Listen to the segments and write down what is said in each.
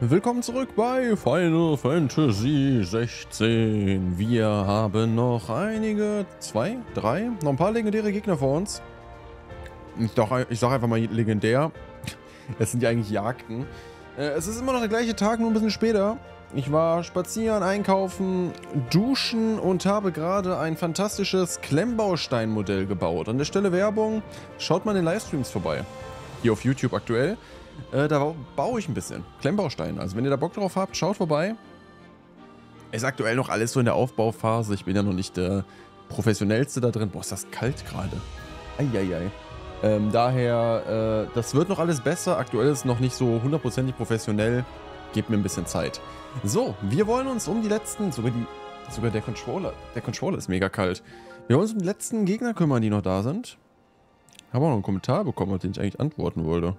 Willkommen zurück bei Final Fantasy 16. Wir haben noch einige, noch ein paar legendäre Gegner vor uns. Ich sag einfach mal legendär. Es sind ja eigentlich Jagden. Es ist immer noch der gleiche Tag, nur ein bisschen später. Ich war spazieren, einkaufen, duschen und habe gerade ein fantastisches Klemmbaustein-Modell gebaut. An der Stelle Werbung, schaut mal in den Livestreams vorbei. Hier auf YouTube aktuell. Da baue ich ein bisschen Klemmbaustein. Also wenn ihr da Bock drauf habt, schaut vorbei. Ist aktuell noch alles so in der Aufbauphase. Ich bin ja noch nicht der Professionellste da drin. Boah, ist das kalt gerade. Eieiei. Daher, das wird noch alles besser. Aktuell ist es noch nicht so hundertprozentig professionell. Gebt mir ein bisschen Zeit. So, wir wollen uns um die letzten, sogar der Controller. Der Controller ist mega kalt. Wir wollen uns um die letzten Gegner kümmern, die noch da sind. Habe auch noch einen Kommentar bekommen, auf den ich eigentlich antworten wollte.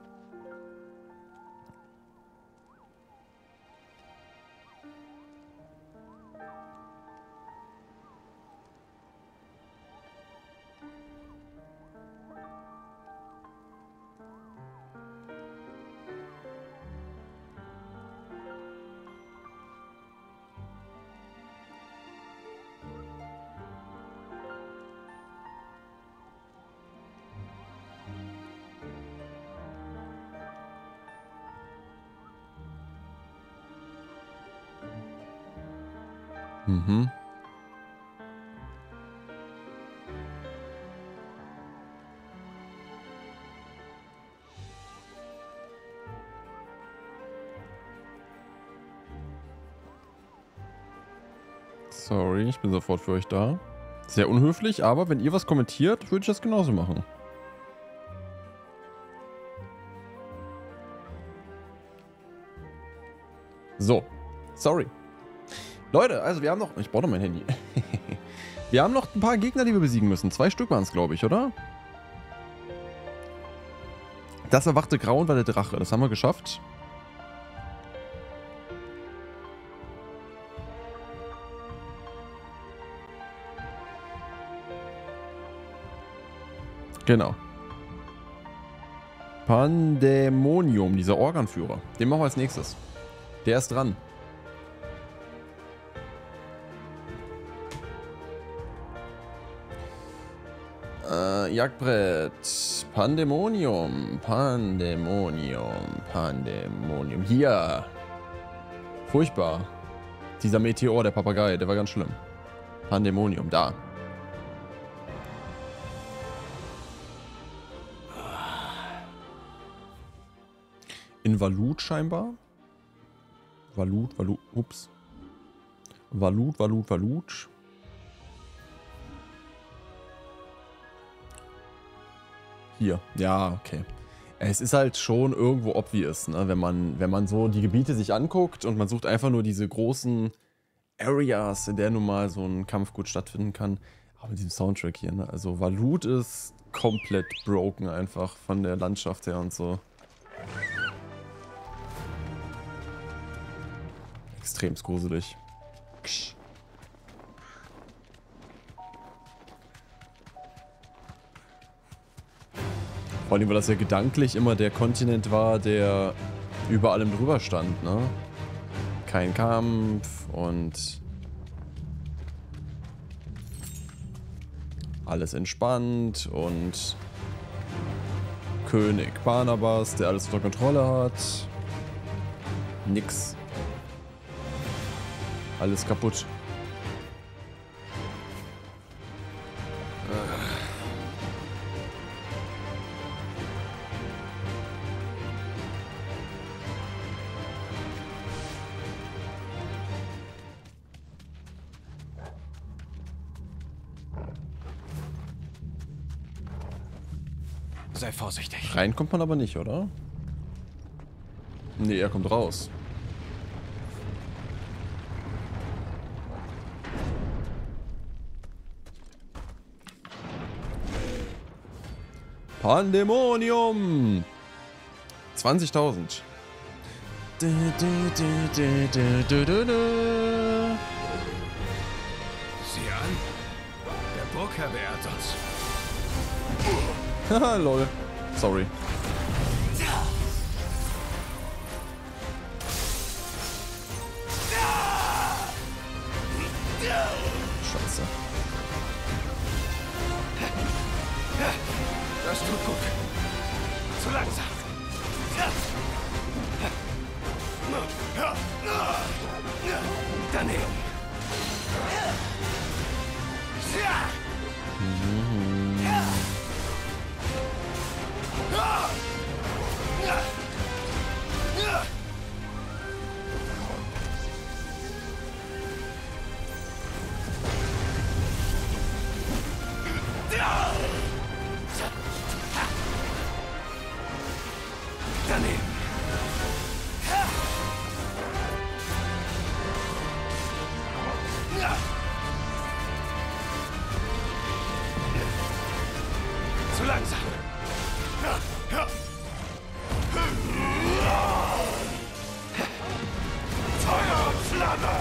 Mhm. Sorry, ich bin sofort für euch da. Sehr unhöflich, aber wenn ihr was kommentiert, würde ich das genauso machen. So, sorry. Leute, also wir haben noch... Ich brauche noch mein Handy. Wir haben noch ein paar Gegner, die wir besiegen müssen. 2 Stück waren es, glaube ich, oder? Das erwachte Grauen war der Drache. Das haben wir geschafft. Genau. Pandemonium, dieser Organführer. Den machen wir als nächstes. Der ist dran. Jagdbrett. Pandemonium. Pandemonium. Hier. Furchtbar. Dieser Meteor, der Papagei, der war ganz schlimm. Pandemonium, da. In Valut scheinbar. Valut. Ups. Valut. Hier. Ja, okay. Es ist halt schon irgendwo obvious, ne? Wenn man so die Gebiete sich anguckt und man sucht einfach nur diese großen Areas, in der nun mal so ein Kampf gut stattfinden kann. Aber mit diesem Soundtrack hier, ne? Also Valut ist komplett broken einfach von der Landschaft her und so. Extrem gruselig. Vor allem, weil das ja gedanklich immer der Kontinent war, der über allem drüber stand, ne? Kein Kampf und alles entspannt und König Barnabas, der alles unter Kontrolle hat. Nix. Alles kaputt. Sei vorsichtig. Rein kommt man aber nicht, oder? Nee, er kommt raus. Pandemonium! 20.000. Sieh an. Der Burgherr beehrt uns. Haha, lol. Sorry. Zu langsam. Daneben. Daneben. Zu langsam. Feuer und Flamme.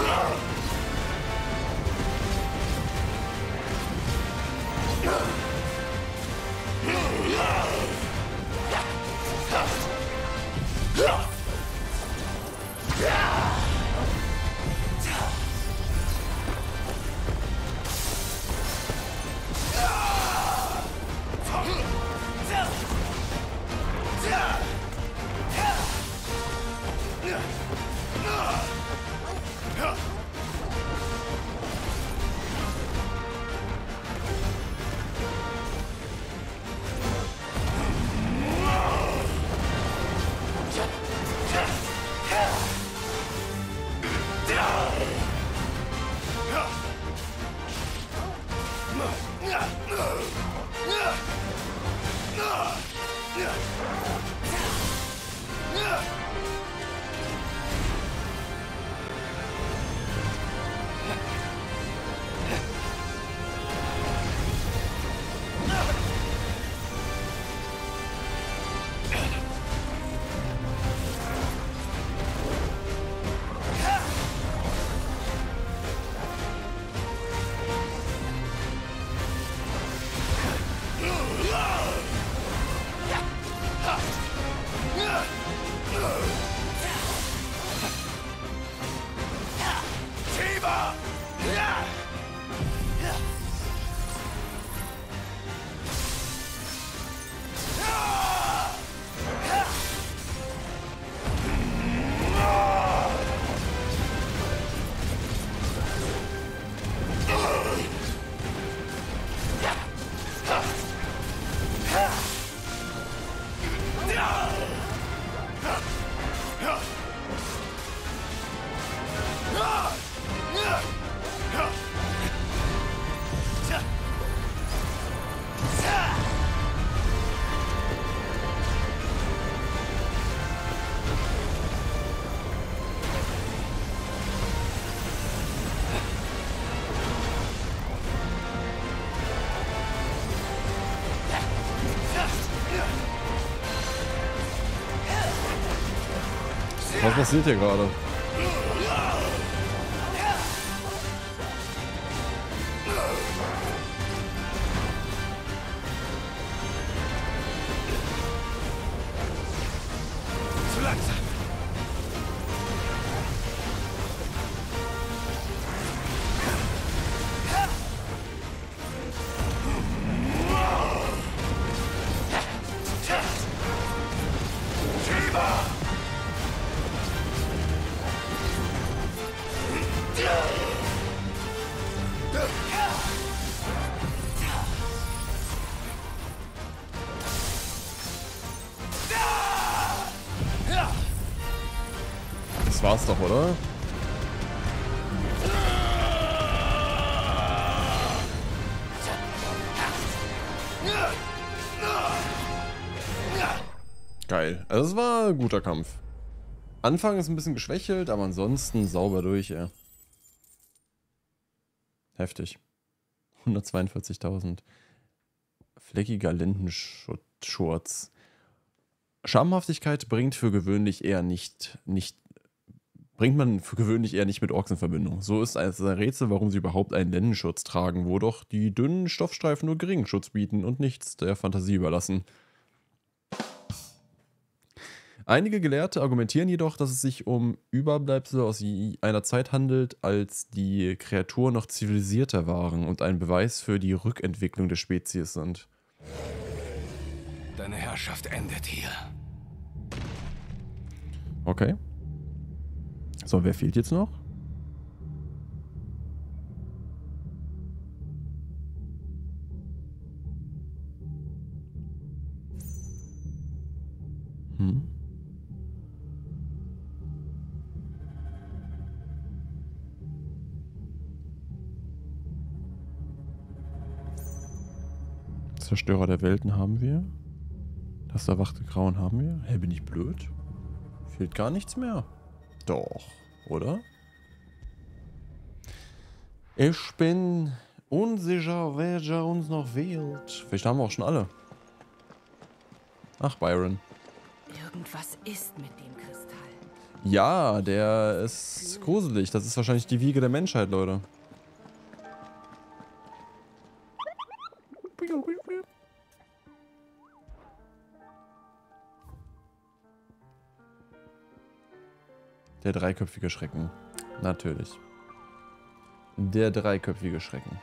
Was passiert hier gerade? Zu langsam. Das war's doch, oder? Geil. Also es war ein guter Kampf. Anfang ist ein bisschen geschwächelt, aber ansonsten sauber durch, ey. Heftig. 142.000. Fleckiger Lendenschurz. Schamhaftigkeit bringt man für gewöhnlich eher nicht mit Orks in Verbindung. So ist es ein Rätsel, warum sie überhaupt einen Lendenschutz tragen, wo doch die dünnen Stoffstreifen nur geringen Schutz bieten und nichts der Fantasie überlassen. Einige Gelehrte argumentieren jedoch, dass es sich um Überbleibsel aus einer Zeit handelt, als die Kreaturen noch zivilisierter waren und ein Beweis für die Rückentwicklung der Spezies sind. Seine Herrschaft endet hier. Okay. So, wer fehlt jetzt noch? Zerstörer der Welten haben wir. Das erwachte Grauen haben wir. Hä, bin ich blöd? Fehlt gar nichts mehr. Doch, oder? Ich bin unsicher, wer uns noch wählt. Vielleicht haben wir auch schon alle. Ach, Byron. Irgendwas ist mit dem Kristall. Ja, der ist gruselig. Das ist wahrscheinlich die Wiege der Menschheit, Leute. Der dreiköpfige Schrecken. Natürlich. Der dreiköpfige Schrecken.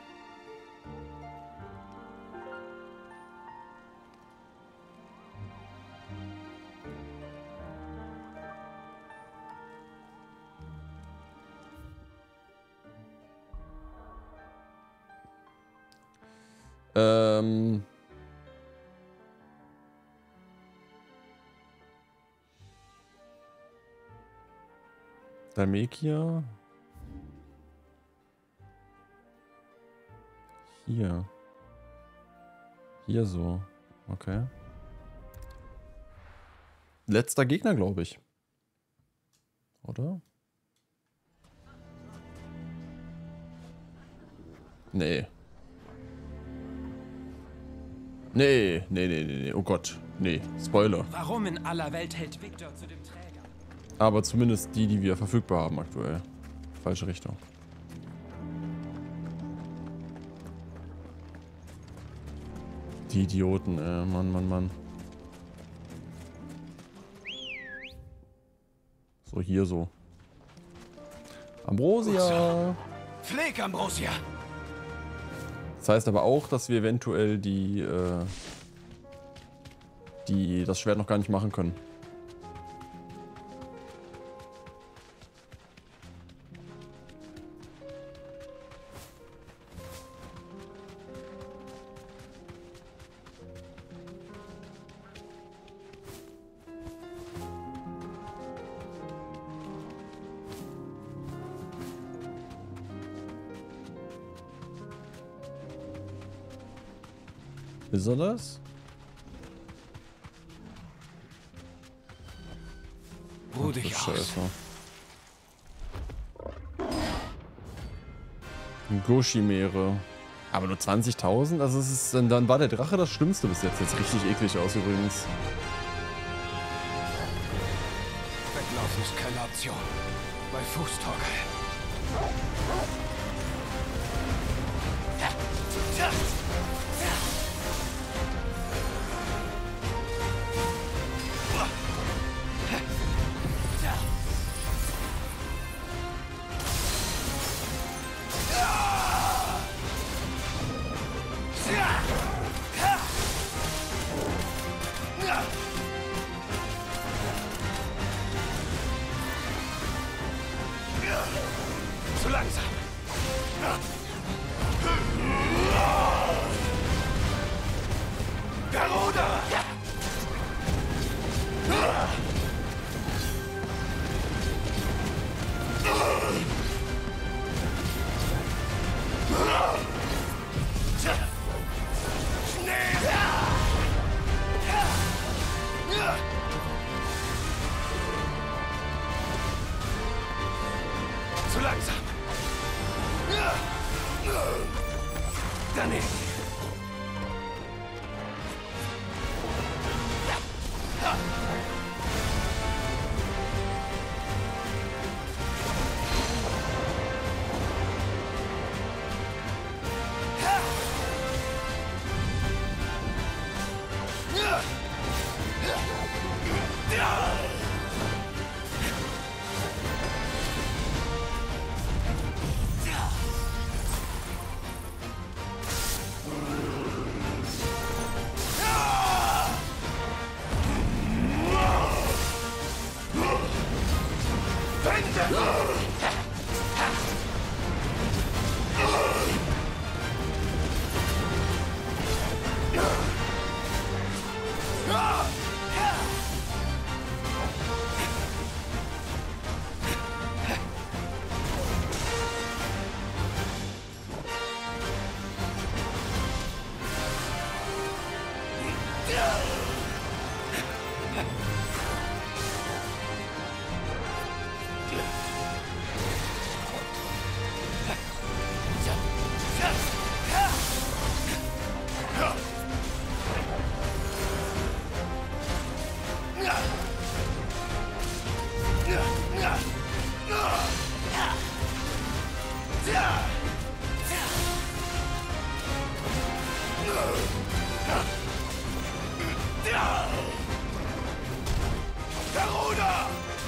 Dalmekia. Hier. Hier so. Okay. Letzter Gegner, glaube ich. Oder? Nee. Nee. Oh Gott. Nee. Spoiler. Warum in aller Welt hält Victor zu dem Träger? Aber zumindest die wir verfügbar haben aktuell. Falsche Richtung. Die Idioten, Mann. So, hier so. Ambrosia! Pfleg, Ambrosia! Das heißt aber auch, dass wir eventuell das Schwert noch gar nicht machen können. Ist er das? Ruh dich aus. Scheiße. Goshimere. Aber nur 20.000? Also es ist, dann war der Drache das Schlimmste bis jetzt. Jetzt richtig eklig aus übrigens. Weglaufen ist keine Option. Bei Fußtorgel. Zu langsam. Garuda! Zu langsam. Daneben. Bruder!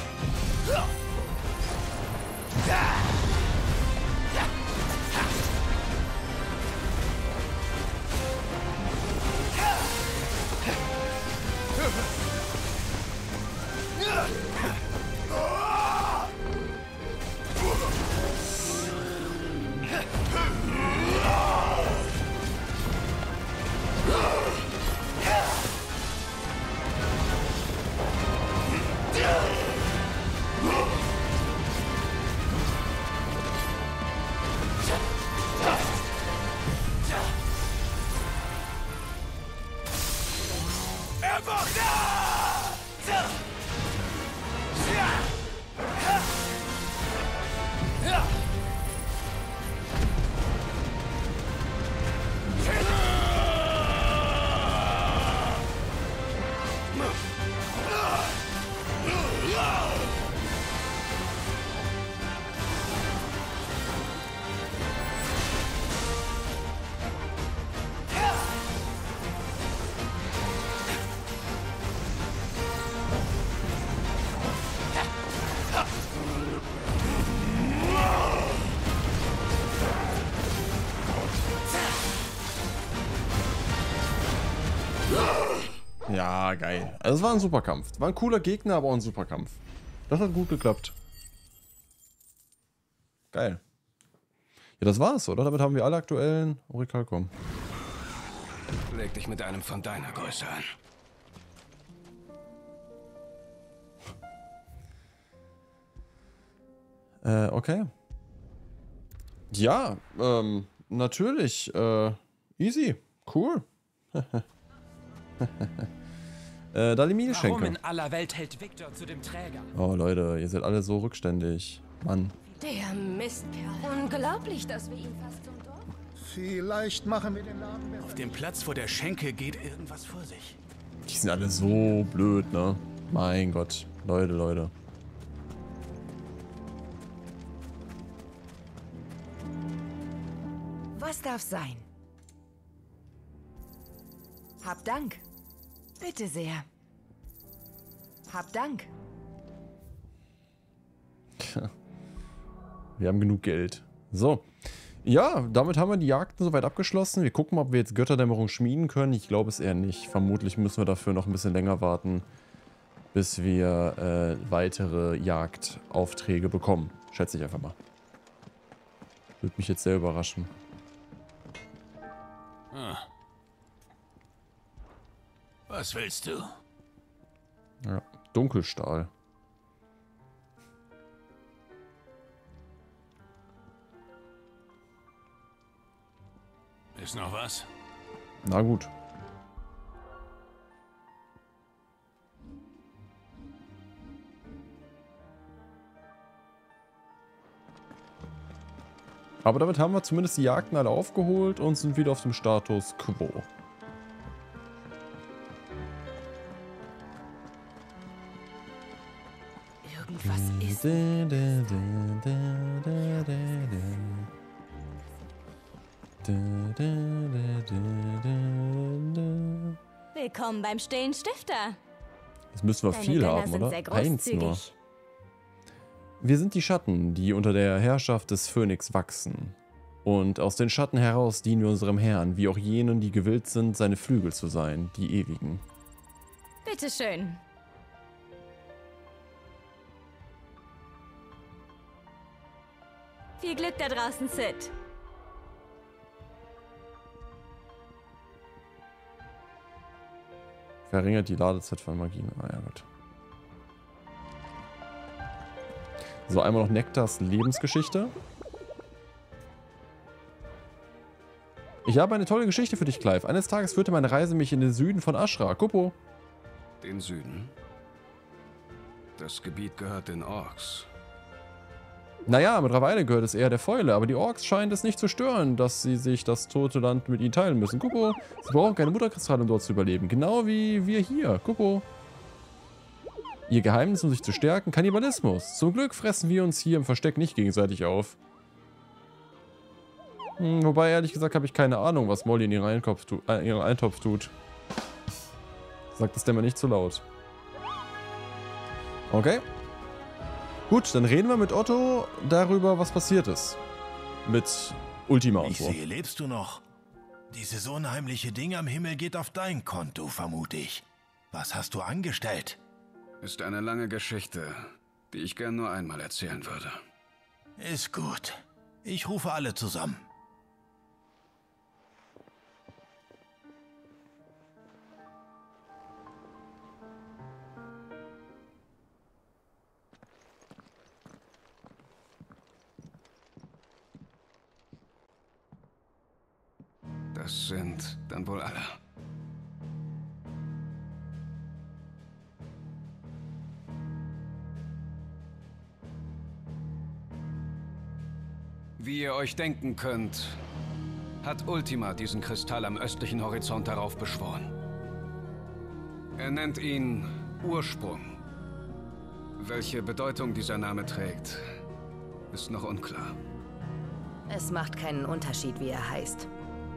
Ja, geil. Also es war ein super Kampf. War ein cooler Gegner, aber auch ein super Kampf. Das hat gut geklappt. Geil. Ja, das war's, oder? Damit haben wir alle aktuellen Orikalcom. Leg dich mit einem von deiner Größe an. Okay. Ja, natürlich. Easy. Cool. Dalimil Warum schenke. in aller Welt hält Victor zu dem Träger? Oh, Leute, ihr seid alle so rückständig. Mann. Der Mistkerl. Unglaublich, dass wir ihn fast zum Dorf... Vielleicht machen wir den Laden besser. Auf dem Platz vor der Schenke geht irgendwas vor sich. Die sind alle so blöd, ne? Mein Gott. Leute. Was darf sein? Hab Dank. Bitte sehr. Hab Dank. Wir haben genug Geld. So. Ja, damit haben wir die Jagden soweit abgeschlossen. Wir gucken mal, ob wir jetzt Götterdämmerung schmieden können. Ich glaube es eher nicht. Vermutlich müssen wir dafür noch ein bisschen länger warten, bis wir weitere Jagdaufträge bekommen. Schätze ich einfach mal. Würde mich jetzt sehr überraschen. Was willst du? Ja, Dunkelstahl. Ist noch was? Na gut. Aber damit haben wir zumindest die Jagden alle aufgeholt und sind wieder auf dem Status Quo. Irgendwas ist... Willkommen beim stillen Stifter. Jetzt müssen wir Deine viel Gönner haben, sind oder? sehr Eins nur. großzügig. Wir sind die Schatten, die unter der Herrschaft des Phönix wachsen. Und aus den Schatten heraus dienen wir unserem Herrn, wie auch jenen, die gewillt sind, seine Flügel zu sein, die Ewigen. Bitteschön. Viel Glück da draußen, Sid. Verringert die Ladezeit von Magien. Ah ja, gut. So, einmal noch Nektars Lebensgeschichte. Ich habe eine tolle Geschichte für dich, Clive. Eines Tages führte meine Reise mich in den Süden von Ashra. Kupo. Den Süden? Das Gebiet gehört den Orks. Naja, mittlerweile gehört es eher der Fäule, aber die Orks scheinen es nicht zu stören, dass sie sich das tote Land mit ihnen teilen müssen. Kupo, sie brauchen keine Mutterkristalle, um dort zu überleben. Genau wie wir hier. Kupo. Ihr Geheimnis, um sich zu stärken, Kannibalismus. Zum Glück fressen wir uns hier im Versteck nicht gegenseitig auf. Wobei, ehrlich gesagt, habe ich keine Ahnung, was Molly in ihren Eintopf tut. Sagt es denn mal nicht zu laut. Okay. Gut, dann reden wir mit Otto darüber, was passiert ist. Mit Ultima und Ich so. sehe, lebst du noch? Dieses unheimliche Ding am Himmel geht auf dein Konto, vermute ich. Was hast du angestellt? Ist eine lange Geschichte, die ich gern nur einmal erzählen würde. Ist gut. Ich rufe alle zusammen. Das sind dann wohl alle. Wie ihr euch denken könnt, hat Ultima diesen Kristall am östlichen Horizont darauf beschworen. Er nennt ihn Ursprung. Welche Bedeutung dieser Name trägt, ist noch unklar. Es macht keinen Unterschied, wie er heißt.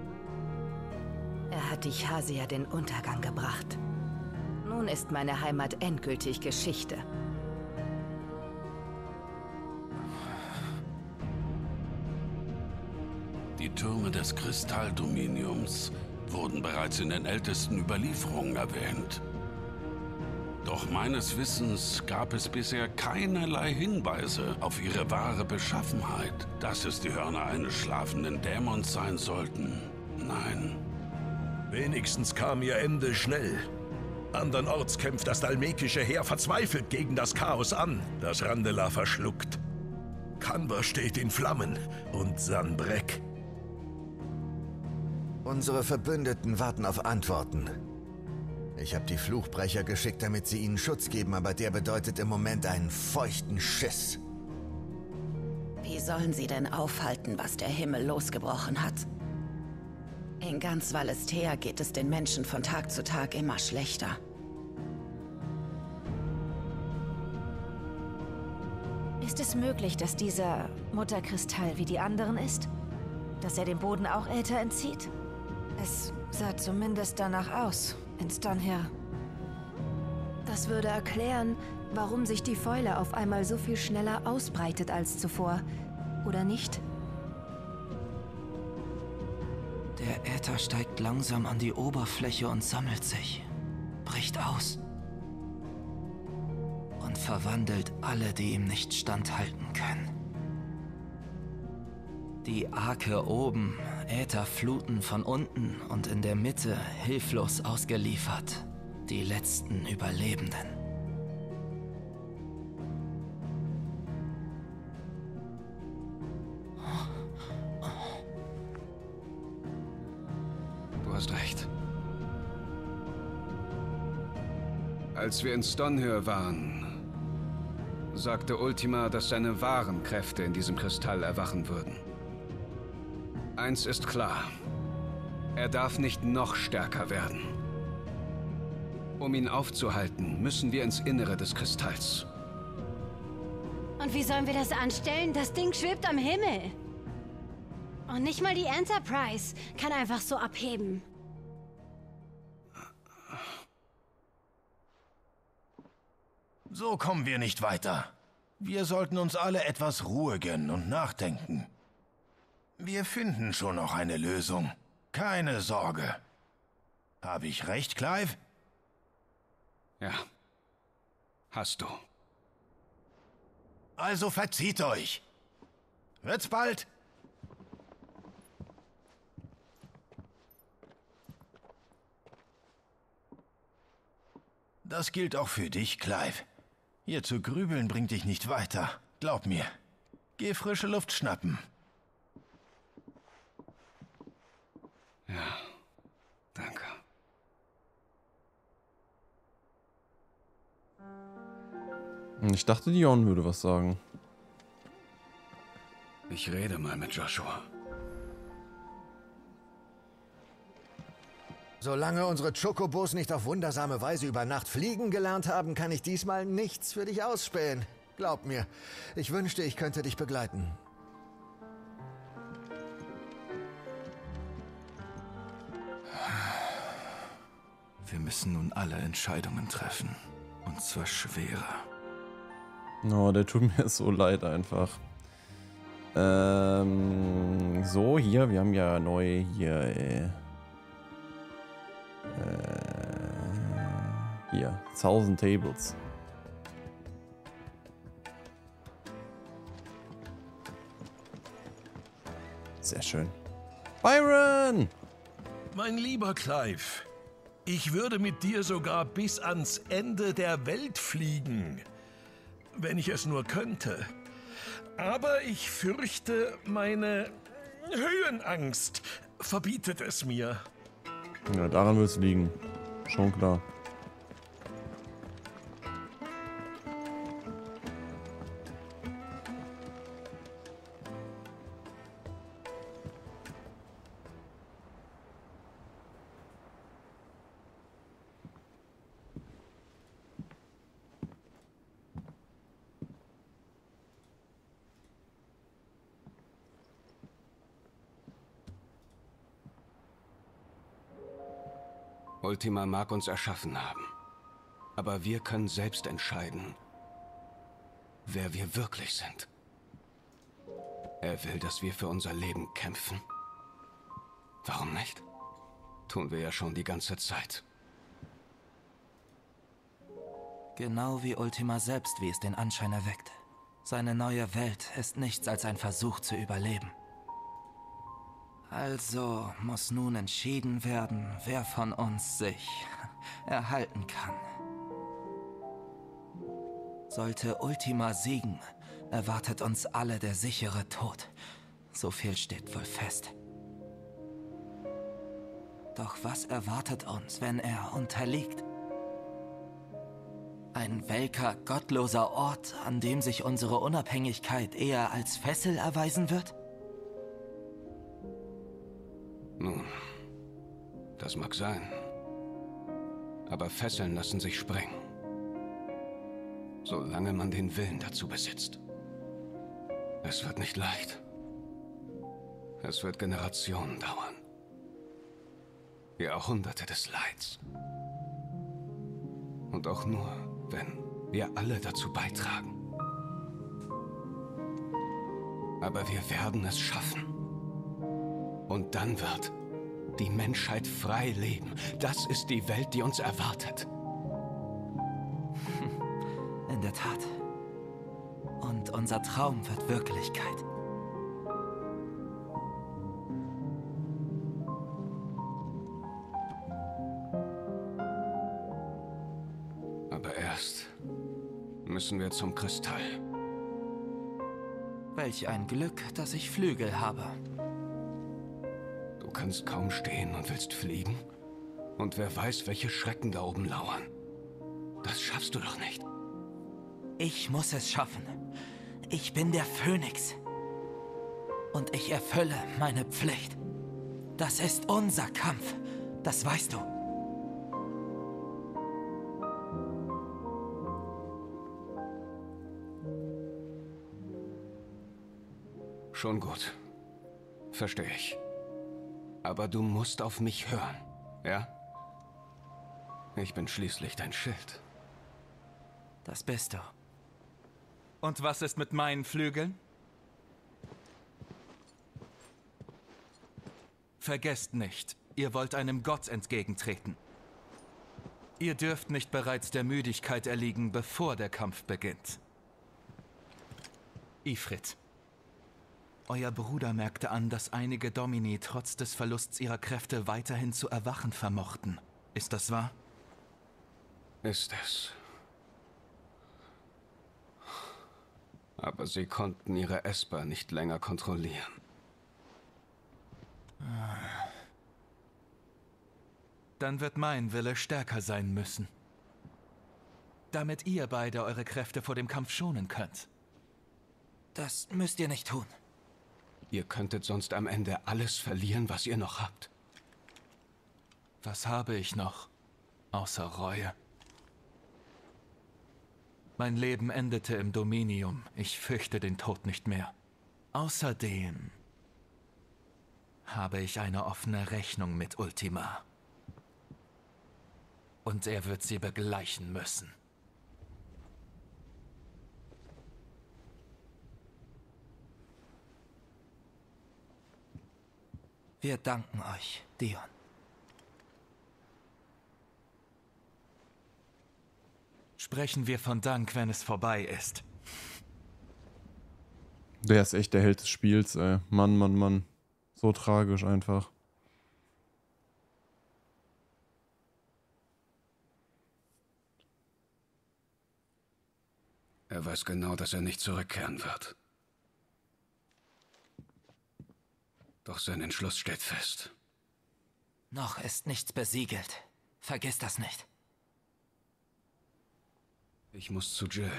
Er hat die Chasia den Untergang gebracht. Nun ist meine Heimat endgültig Geschichte. Die Türme des Kristalldominiums wurden bereits in den ältesten Überlieferungen erwähnt. Doch meines Wissens gab es bisher keinerlei Hinweise auf ihre wahre Beschaffenheit. Dass es die Hörner eines schlafenden Dämons sein sollten, nein. Wenigstens kam ihr Ende schnell. Andernorts kämpft das dalmekische Heer verzweifelt gegen das Chaos an, das Randela verschluckt. Kanber steht in Flammen und Sanbreck. Unsere Verbündeten warten auf Antworten. Ich habe die Fluchbrecher geschickt, damit sie ihnen Schutz geben, aber der bedeutet im Moment einen feuchten Schiss. Wie sollen sie denn aufhalten, was der Himmel losgebrochen hat? In ganz Valisthea geht es den Menschen von Tag zu Tag immer schlechter. Ist es möglich, dass dieser Mutterkristall wie die anderen ist? Dass er dem Boden auch Äther entzieht? Es sah zumindest danach aus, in Stonehir. Das würde erklären, warum sich die Fäule auf einmal so viel schneller ausbreitet als zuvor, oder nicht? Der Äther steigt langsam an die Oberfläche und sammelt sich, bricht aus und verwandelt alle, die ihm nicht standhalten können. Die Arke oben, Ätherfluten von unten und in der Mitte hilflos ausgeliefert, die letzten Überlebenden. Du hast recht. Als wir in Stonehir waren, sagte Ultima, dass seine wahren Kräfte in diesem Kristall erwachen würden. Eins ist klar. Er darf nicht noch stärker werden. Um ihn aufzuhalten, müssen wir ins Innere des Kristalls. Und wie sollen wir das anstellen? Das Ding schwebt am Himmel. Und nicht mal die Enterprise kann einfach so abheben. So kommen wir nicht weiter. Wir sollten uns alle etwas Ruhe gönnen und nachdenken. Wir finden schon noch eine Lösung. Keine Sorge. Habe ich recht, Clive? Ja. Hast du. Also verzieht euch. Wird's bald? Das gilt auch für dich, Clive. Hier zu grübeln bringt dich nicht weiter. Glaub mir. Geh frische Luft schnappen. Ja, danke. Ich dachte, Dion würde was sagen. Ich rede mal mit Joshua. Solange unsere Chocobos nicht auf wundersame Weise über Nacht fliegen gelernt haben, kann ich diesmal nichts für dich ausspähen. Glaub mir, ich wünschte, ich könnte dich begleiten. Wir müssen nun alle Entscheidungen treffen. Und zwar schwere. Oh, der tut mir so leid einfach. So, hier, wir haben ja neu hier, hier, 1000 Tables. Sehr schön. Byron! Mein lieber Clive, ich würde mit dir sogar bis ans Ende der Welt fliegen, wenn ich es nur könnte. Aber ich fürchte, meine Höhenangst verbietet es mir. Ja, daran wird es liegen. Schon klar. Ultima mag uns erschaffen haben. Aber wir können selbst entscheiden, wer wir wirklich sind. Er will, dass wir für unser Leben kämpfen. Warum nicht? Tun wir ja schon die ganze Zeit. Genau wie Ultima selbst, wie es den Anschein erweckt. Seine neue Welt ist nichts als ein Versuch zu überleben. Also muss nun entschieden werden, wer von uns sich erhalten kann. Sollte Ultima siegen, erwartet uns alle der sichere Tod. So viel steht wohl fest. Doch was erwartet uns, wenn er unterliegt? Ein welker, gottloser Ort, an dem sich unsere Unabhängigkeit eher als Fessel erweisen wird? Nun, das mag sein. Aber Fesseln lassen sich sprengen. Solange man den Willen dazu besitzt. Es wird nicht leicht. Es wird Generationen dauern. Jahrhunderte des Leids. Und auch nur, wenn wir alle dazu beitragen. Aber wir werden es schaffen. Und dann wird die Menschheit frei leben. Das ist die Welt, die uns erwartet. In der Tat. Und unser Traum wird Wirklichkeit. Aber erst müssen wir zum Kristall. Welch ein Glück, dass ich Flügel habe. Du kannst kaum stehen und willst fliegen? Und wer weiß, welche Schrecken da oben lauern. Das schaffst du doch nicht. Ich muss es schaffen. Ich bin der Phönix. Und ich erfülle meine Pflicht. Das ist unser Kampf. Das weißt du. Schon gut. Verstehe ich. Aber du musst auf mich hören, ja? Ich bin schließlich dein Schild. Das bist du. Und was ist mit meinen Flügeln? Vergesst nicht, ihr wollt einem Gott entgegentreten. Ihr dürft nicht bereits der Müdigkeit erliegen, bevor der Kampf beginnt. Ifrit. Euer Bruder merkte an, dass einige Domini trotz des Verlusts ihrer Kräfte weiterhin zu erwachen vermochten. Ist das wahr? Ist es. Aber sie konnten ihre Esper nicht länger kontrollieren. Dann wird mein Wille stärker sein müssen. Damit ihr beide eure Kräfte vor dem Kampf schonen könnt. Das müsst ihr nicht tun. Ihr könntet sonst am Ende alles verlieren, was ihr noch habt. Was habe ich noch, außer Reue? Mein Leben endete im Dominium. Ich fürchte den Tod nicht mehr. Außerdem habe ich eine offene Rechnung mit Ultima. Und er wird sie begleichen müssen. Wir danken euch, Dion. Sprechen wir von Dank, wenn es vorbei ist. Der ist echt der Held des Spiels, ey. Mann, Mann, Mann. So tragisch einfach. Er weiß genau, dass er nicht zurückkehren wird. Doch sein Entschluss steht fest. Noch ist nichts besiegelt. Vergiss das nicht. Ich muss zu Jill.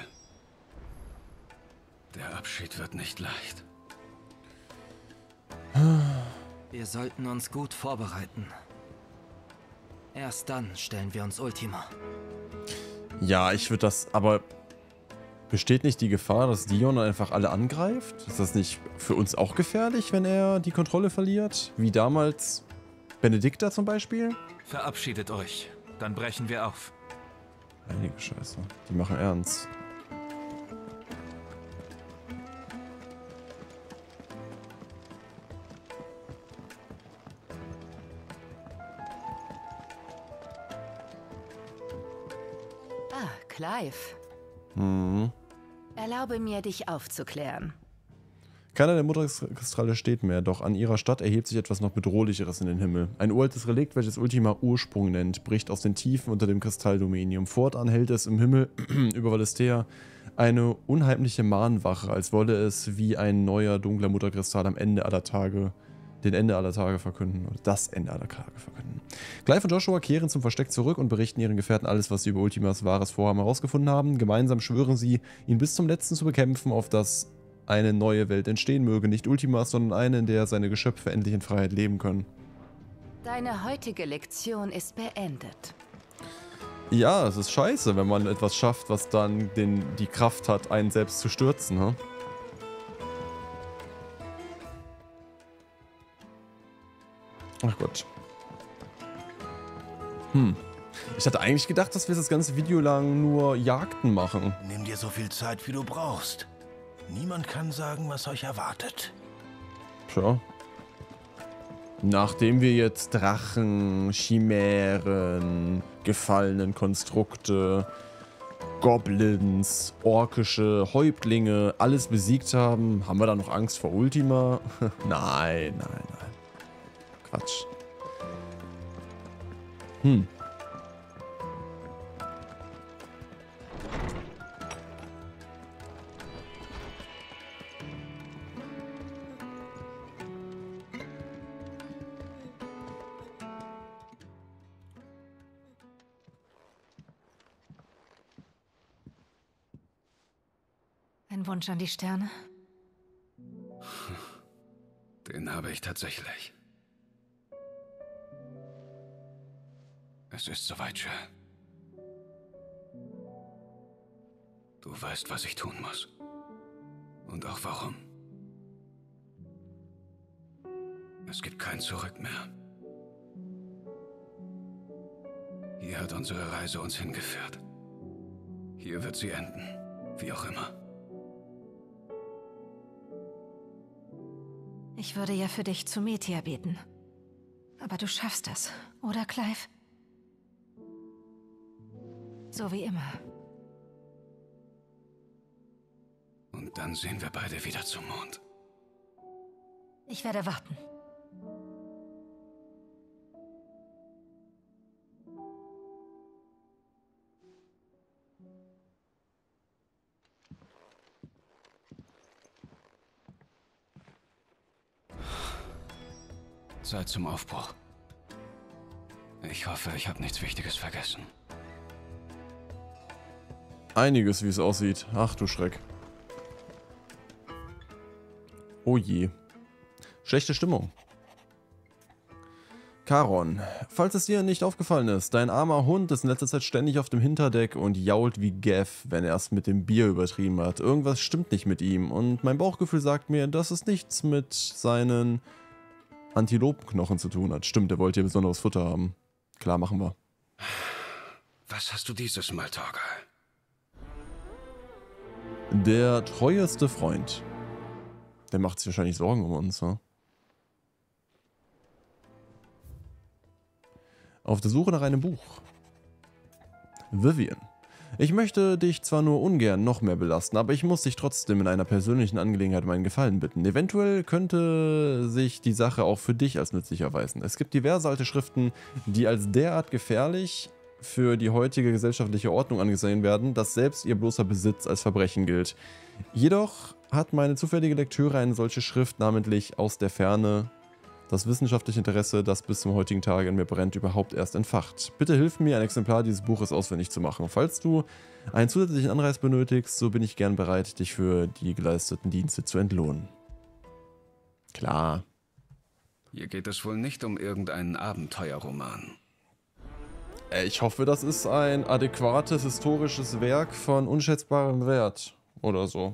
Der Abschied wird nicht leicht. Wir sollten uns gut vorbereiten. Erst dann stellen wir uns Ultima. Ja, ich würde das, aber besteht nicht die Gefahr, dass Dion einfach alle angreift? Ist das nicht für uns auch gefährlich, wenn er die Kontrolle verliert? Wie damals Benedikta zum Beispiel? Verabschiedet euch, dann brechen wir auf. Heilige Scheiße, die machen ernst. Ah, Clive. Mhm. Erlaube mir, dich aufzuklären. Keiner der Mutterkristalle steht mehr, doch an ihrer Stadt erhebt sich etwas noch Bedrohlicheres in den Himmel. Ein uraltes Relikt, welches Ultima Ursprung nennt, bricht aus den Tiefen unter dem Kristalldominium. Fortan hält es im Himmel über Valisthea eine unheimliche Mahnwache, als wolle es wie ein neuer dunkler Mutterkristall am Ende aller Tage, den Ende aller Tage verkünden, oder das Ende aller Tage verkünden. Clive und Joshua kehren zum Versteck zurück und berichten ihren Gefährten alles, was sie über Ultimas wahres Vorhaben herausgefunden haben. Gemeinsam schwören sie, ihn bis zum Letzten zu bekämpfen, auf das eine neue Welt entstehen möge. Nicht Ultimas, sondern eine, in der seine Geschöpfe endlich in Freiheit leben können. Deine heutige Lektion ist beendet. Ja, es ist scheiße, wenn man etwas schafft, was dann die Kraft hat, einen selbst zu stürzen. Hm? Ach Gott. Ich hatte eigentlich gedacht, dass wir das ganze Video lang nur Jagden machen. Nimm dir so viel Zeit, wie du brauchst. Niemand kann sagen, was euch erwartet. Tja. Nachdem wir jetzt Drachen, Chimären, gefallenen Konstrukte, Goblins, orkische Häuptlinge, alles besiegt haben, haben wir da noch Angst vor Ultima? Nein, nein, nein. Quatsch. Ein Wunsch an die Sterne? Den habe ich tatsächlich. Es ist soweit, Jill. Du weißt, was ich tun muss. Und auch warum. Es gibt kein Zurück mehr. Hier hat unsere Reise uns hingeführt. Hier wird sie enden. Wie auch immer. Ich würde ja für dich zu Metia beten. Aber du schaffst das, oder Clive? So wie immer. Und dann sehen wir beide wieder zum Mond. Ich werde warten. Zeit zum Aufbruch. Ich hoffe, ich habe nichts Wichtiges vergessen. Einiges, wie es aussieht. Ach du Schreck. Oh je. Schlechte Stimmung. Charon, falls es dir nicht aufgefallen ist, dein armer Hund ist in letzter Zeit ständig auf dem Hinterdeck und jault wie Gav, wenn er es mit dem Bier übertrieben hat. Irgendwas stimmt nicht mit ihm und mein Bauchgefühl sagt mir, dass es nichts mit seinen Antilopenknochen zu tun hat. Stimmt, er wollte hier besonderes Futter haben. Klar, machen wir. Was hast du dieses Mal, Torgal? Der treueste Freund. Der macht sich wahrscheinlich Sorgen um uns, ne? Auf der Suche nach einem Buch. Vivian. Ich möchte dich zwar nur ungern noch mehr belasten, aber ich muss dich trotzdem in einer persönlichen Angelegenheit um einen Gefallen bitten. Eventuell könnte sich die Sache auch für dich als nützlich erweisen. Es gibt diverse alte Schriften, die als derart gefährlich für die heutige gesellschaftliche Ordnung angesehen werden, dass selbst ihr bloßer Besitz als Verbrechen gilt. Jedoch hat meine zufällige Lektüre eine solche Schrift, namentlich Aus der Ferne, das wissenschaftliche Interesse, das bis zum heutigen Tage in mir brennt, überhaupt erst entfacht. Bitte hilf mir, ein Exemplar dieses Buches auswendig zu machen. Falls du einen zusätzlichen Anreiz benötigst, so bin ich gern bereit, dich für die geleisteten Dienste zu entlohnen. Klar. Hier geht es wohl nicht um irgendeinen Abenteuerroman. Ich hoffe, das ist ein adäquates historisches Werk von unschätzbarem Wert. Oder so.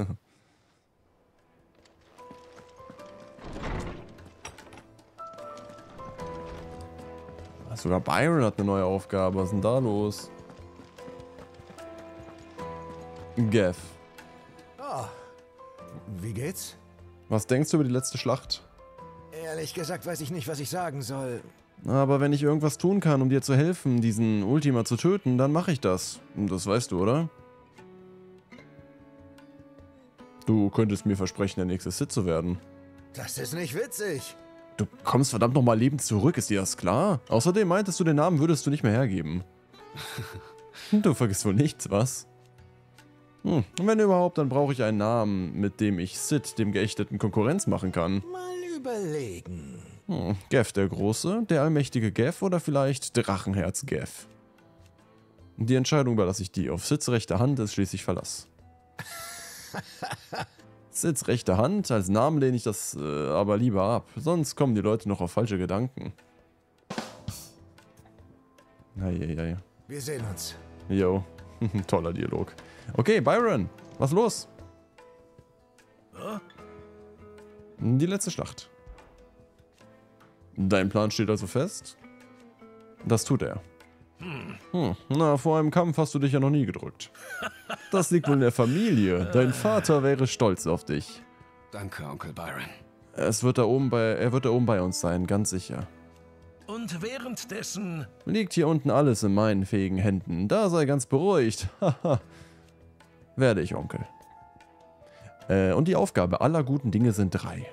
Sogar Byron hat eine neue Aufgabe. Was ist denn da los? Gav. Oh. Wie geht's? Was denkst du über die letzte Schlacht? Ehrlich gesagt weiß ich nicht, was ich sagen soll. Aber wenn ich irgendwas tun kann, um dir zu helfen, diesen Ultima zu töten, dann mache ich das. Und das weißt du, oder? Du könntest mir versprechen, der nächste Sith zu werden. Das ist nicht witzig. Du kommst verdammt nochmal lebend zurück, ist dir das klar? Außerdem meintest du, den Namen würdest du nicht mehr hergeben. Du vergisst wohl nichts, was? Und wenn überhaupt, dann brauche ich einen Namen, mit dem ich Sid, dem Geächteten, Konkurrenz machen kann. Mal überlegen. Gav der Große, der allmächtige Gav oder vielleicht Drachenherz Gav? Die Entscheidung überlasse ich dir. Auf Sids rechte Hand ist schließlich Verlass. Sids rechte Hand, als Namen lehne ich das aber lieber ab, sonst kommen die Leute noch auf falsche Gedanken. Eieiei. Wir sehen uns. Jo, toller Dialog. Okay, Byron, was los? Die letzte Schlacht. Dein Plan steht also fest? Das tut er. Na, vor einem Kampf hast du dich ja noch nie gedrückt. Das liegt wohl in der Familie. Dein Vater wäre stolz auf dich. Danke, Onkel Byron. Er wird da oben bei uns sein, ganz sicher. Und währenddessen... Liegt hier unten alles in meinen fähigen Händen. Da sei ganz beruhigt. Haha. Werde ich, Onkel. Und die Aufgabe aller guten Dinge sind 3.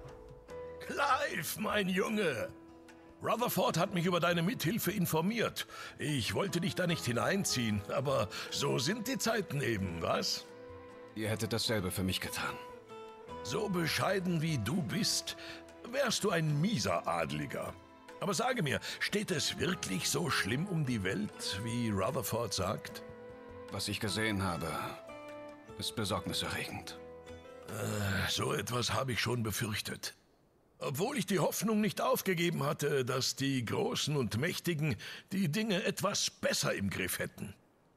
Clive, mein Junge! Rutherford hat mich über deine Mithilfe informiert. Ich wollte dich da nicht hineinziehen, aber so sind die Zeiten eben, was? Ihr hättet dasselbe für mich getan. So bescheiden wie du bist, wärst du ein mieser Adliger. Aber sage mir, steht es wirklich so schlimm um die Welt, wie Rutherford sagt? Was ich gesehen habe, ist besorgniserregend. So etwas habe ich schon befürchtet. Obwohl ich die Hoffnung nicht aufgegeben hatte, dass die Großen und Mächtigen die Dinge etwas besser im Griff hätten.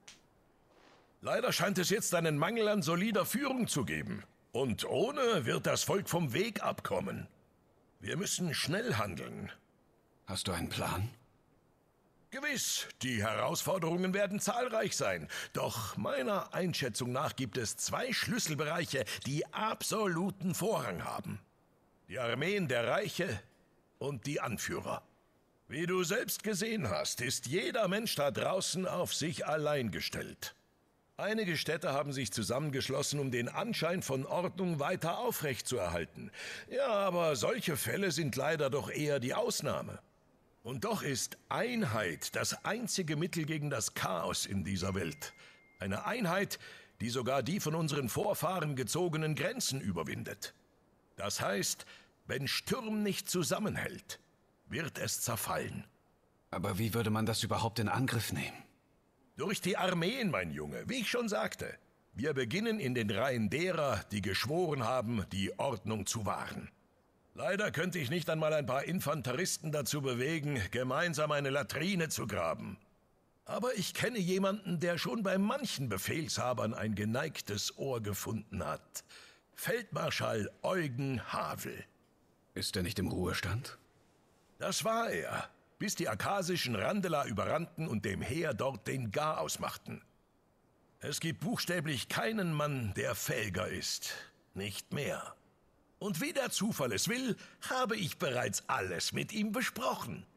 Leider scheint es jetzt einen Mangel an solider Führung zu geben. Und ohne wird das Volk vom Weg abkommen. Wir müssen schnell handeln. Hast du einen Plan? Gewiss, die Herausforderungen werden zahlreich sein. Doch meiner Einschätzung nach gibt es 2 Schlüsselbereiche, die absoluten Vorrang haben. Die Armeen der Reiche und die Anführer. Wie du selbst gesehen hast, ist jeder Mensch da draußen auf sich allein gestellt. Einige Städte haben sich zusammengeschlossen, um den Anschein von Ordnung weiter aufrechtzuerhalten. Ja, aber solche Fälle sind leider doch eher die Ausnahme. Und doch ist Einheit das einzige Mittel gegen das Chaos in dieser Welt. Eine Einheit, die sogar die von unseren Vorfahren gezogenen Grenzen überwindet. Das heißt, wenn Sturm nicht zusammenhält, wird es zerfallen. Aber wie würde man das überhaupt in Angriff nehmen? Durch die Armeen, mein Junge, wie ich schon sagte. Wir beginnen in den Reihen derer, die geschworen haben, die Ordnung zu wahren. Leider könnte ich nicht einmal ein paar Infanteristen dazu bewegen, gemeinsam eine Latrine zu graben. Aber ich kenne jemanden, der schon bei manchen Befehlshabern ein geneigtes Ohr gefunden hat. Feldmarschall Eugen Havel. Ist er nicht im Ruhestand? Das war er, bis die arkasischen Randeler überrannten und dem Heer dort den Garaus machten. Es gibt buchstäblich keinen Mann, der fähiger ist. Nicht mehr. Und wie der Zufall es will, habe ich bereits alles mit ihm besprochen.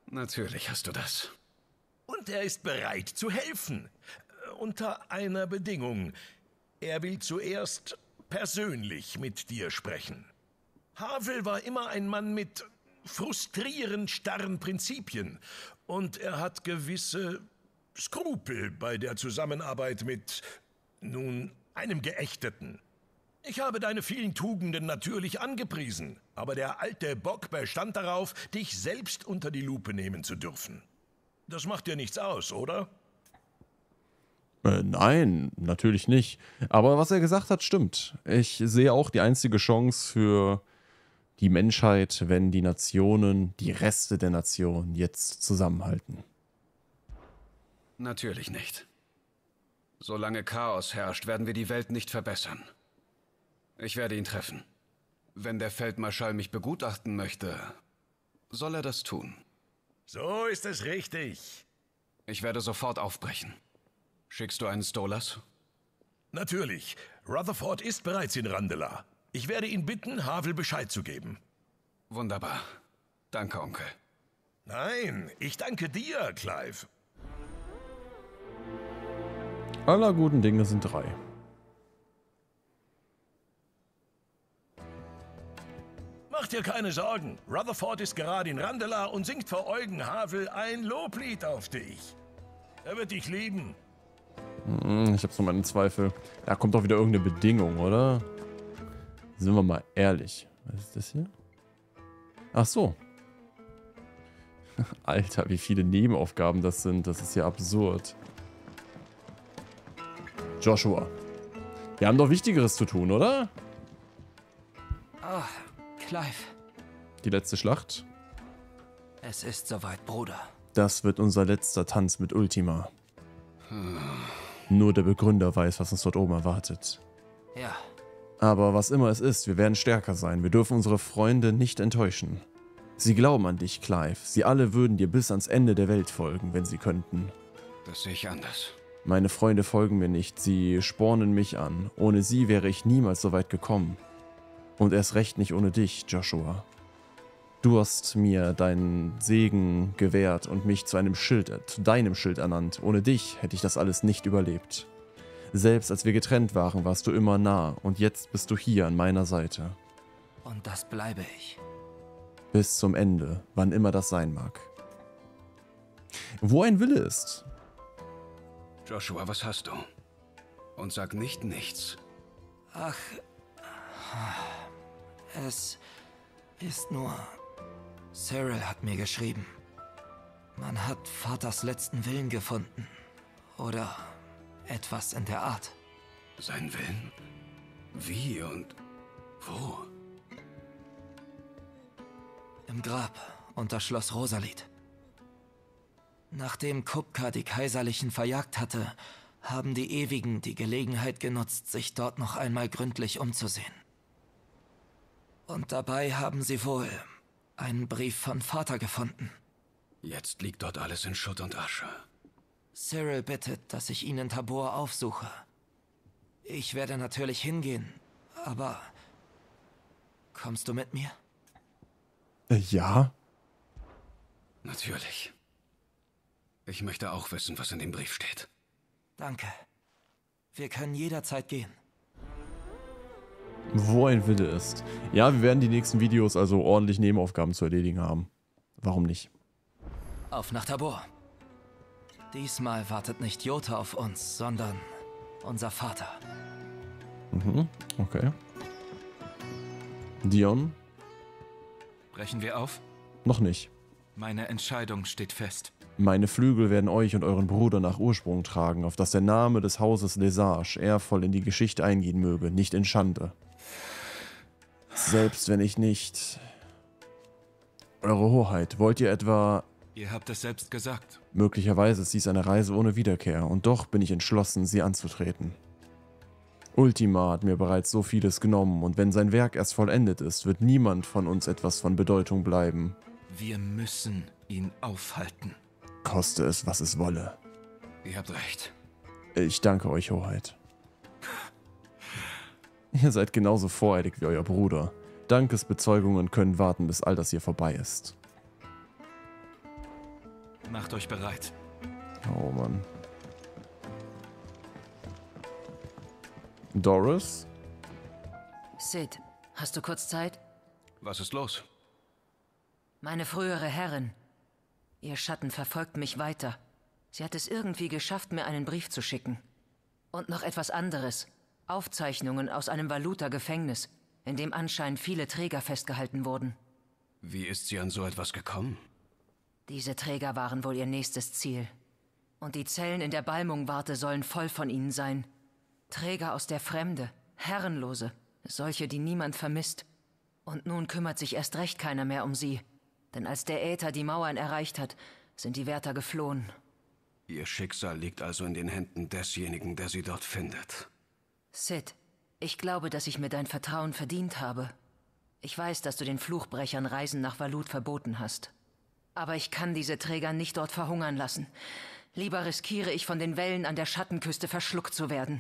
Natürlich hast du das. Und er ist bereit zu helfen. Unter einer Bedingung. Er will zuerst persönlich mit dir sprechen. Havel war immer ein Mann mit frustrierend starren Prinzipien. Und er hat gewisse Skrupel bei der Zusammenarbeit mit, nun, einem Geächteten. Ich habe deine vielen Tugenden natürlich angepriesen, aber der alte Bock bestand darauf, dich selbst unter die Lupe nehmen zu dürfen. Das macht dir nichts aus, oder? Nein, natürlich nicht. Aber was er gesagt hat, stimmt. Ich sehe auch die einzige Chance für die Menschheit, wenn die Nationen, die Reste der Nation, jetzt zusammenhalten. Natürlich nicht. Solange Chaos herrscht, werden wir die Welt nicht verbessern. Ich werde ihn treffen. Wenn der Feldmarschall mich begutachten möchte, soll er das tun. So ist es richtig. Ich werde sofort aufbrechen. Schickst du einen Stolas? Natürlich. Rutherford ist bereits in Randelah. Ich werde ihn bitten, Havel Bescheid zu geben. Wunderbar. Danke, Onkel. Nein, ich danke dir, Clive. Aller guten Dinge sind 3. Mach dir keine Sorgen. Rutherford ist gerade in Randelah und singt vor Eugen Havel ein Loblied auf dich. Er wird dich lieben. Ich habe so meine Zweifel. Da kommt doch wieder irgendeine Bedingung, oder? Sind wir mal ehrlich. Was ist das hier? Ach so. Alter, wie viele Nebenaufgaben das sind. Das ist ja absurd. Joshua. Wir haben doch Wichtigeres zu tun, oder? Ah, Clive. Die letzte Schlacht. Es ist soweit, Bruder. Das wird unser letzter Tanz mit Ultima. Nur der Begründer weiß, was uns dort oben erwartet. Ja. Aber was immer es ist, wir werden stärker sein. Wir dürfen unsere Freunde nicht enttäuschen. Sie glauben an dich, Clive. Sie alle würden dir bis ans Ende der Welt folgen, wenn sie könnten. Das sehe ich anders. Meine Freunde folgen mir nicht. Sie spornen mich an. Ohne sie wäre ich niemals so weit gekommen. Und erst recht nicht ohne dich, Joshua. Du hast mir deinen Segen gewährt und mich zu deinem Schild ernannt. Ohne dich hätte ich das alles nicht überlebt. Selbst als wir getrennt waren, warst du immer nah und jetzt bist du hier an meiner Seite. Und das bleibe ich. Bis zum Ende, wann immer das sein mag. Wo ein Wille ist. Joshua, was hast du? Und sag nicht nichts. Ach, es ist nur... Cyril hat mir geschrieben. Man hat Vaters letzten Willen gefunden. Oder etwas in der Art. Sein Willen? Wie und wo? Im Grab unter Schloss Rosalit. Nachdem Kupka die Kaiserlichen verjagt hatte, haben die Ewigen die Gelegenheit genutzt, sich dort noch einmal gründlich umzusehen. Und dabei haben sie wohl einen Brief von Vater gefunden. Jetzt liegt dort alles in Schutt und Asche. Cyril bittet, dass ich ihn in Tabor aufsuche. Ich werde natürlich hingehen, aber... Kommst du mit mir? Ja? Natürlich. Ich möchte auch wissen, was in dem Brief steht. Danke. Wir können jederzeit gehen. Wo ein Wille ist. Ja, wir werden die nächsten Videos also ordentlich Nebenaufgaben zu erledigen haben. Warum nicht? Auf nach Tabor. Diesmal wartet nicht Jota auf uns, sondern unser Vater. Mhm, okay. Dion? Brechen wir auf? Noch nicht. Meine Entscheidung steht fest. Meine Flügel werden euch und euren Bruder nach Ursprung tragen, auf dass der Name des Hauses Lesage ehrvoll in die Geschichte eingehen möge, nicht in Schande. Selbst wenn ich nicht... Eure Hoheit, wollt ihr etwa... Ihr habt es selbst gesagt. Möglicherweise ist dies eine Reise ohne Wiederkehr, und doch bin ich entschlossen, sie anzutreten. Ultima hat mir bereits so vieles genommen, und wenn sein Werk erst vollendet ist, wird niemand von uns etwas von Bedeutung bleiben. Wir müssen ihn aufhalten. Koste es, was es wolle. Ihr habt recht. Ich danke euch, Hoheit. Ihr seid genauso voreilig wie euer Bruder. Dankesbezeugungen können warten, bis all das hier vorbei ist. Macht euch bereit. Oh Mann. Doris? Sid, hast du kurz Zeit? Was ist los? Meine frühere Herrin. Ihr Schatten verfolgt mich weiter. Sie hat es irgendwie geschafft, mir einen Brief zu schicken. Und noch etwas anderes. Aufzeichnungen aus einem Valuta-Gefängnis, in dem anscheinend viele Träger festgehalten wurden. Wie ist sie an so etwas gekommen? Diese Träger waren wohl ihr nächstes Ziel. Und die Zellen in der Balmung-Warte sollen voll von ihnen sein. Träger aus der Fremde, Herrenlose, solche, die niemand vermisst. Und nun kümmert sich erst recht keiner mehr um sie. Denn als der Äther die Mauern erreicht hat, sind die Wärter geflohen. Ihr Schicksal liegt also in den Händen desjenigen, der sie dort findet. Sid, ich glaube, dass ich mir dein Vertrauen verdient habe. Ich weiß, dass du den Fluchbrechern Reisen nach Valut verboten hast. Aber ich kann diese Träger nicht dort verhungern lassen. Lieber riskiere ich, von den Wellen an der Schattenküste verschluckt zu werden.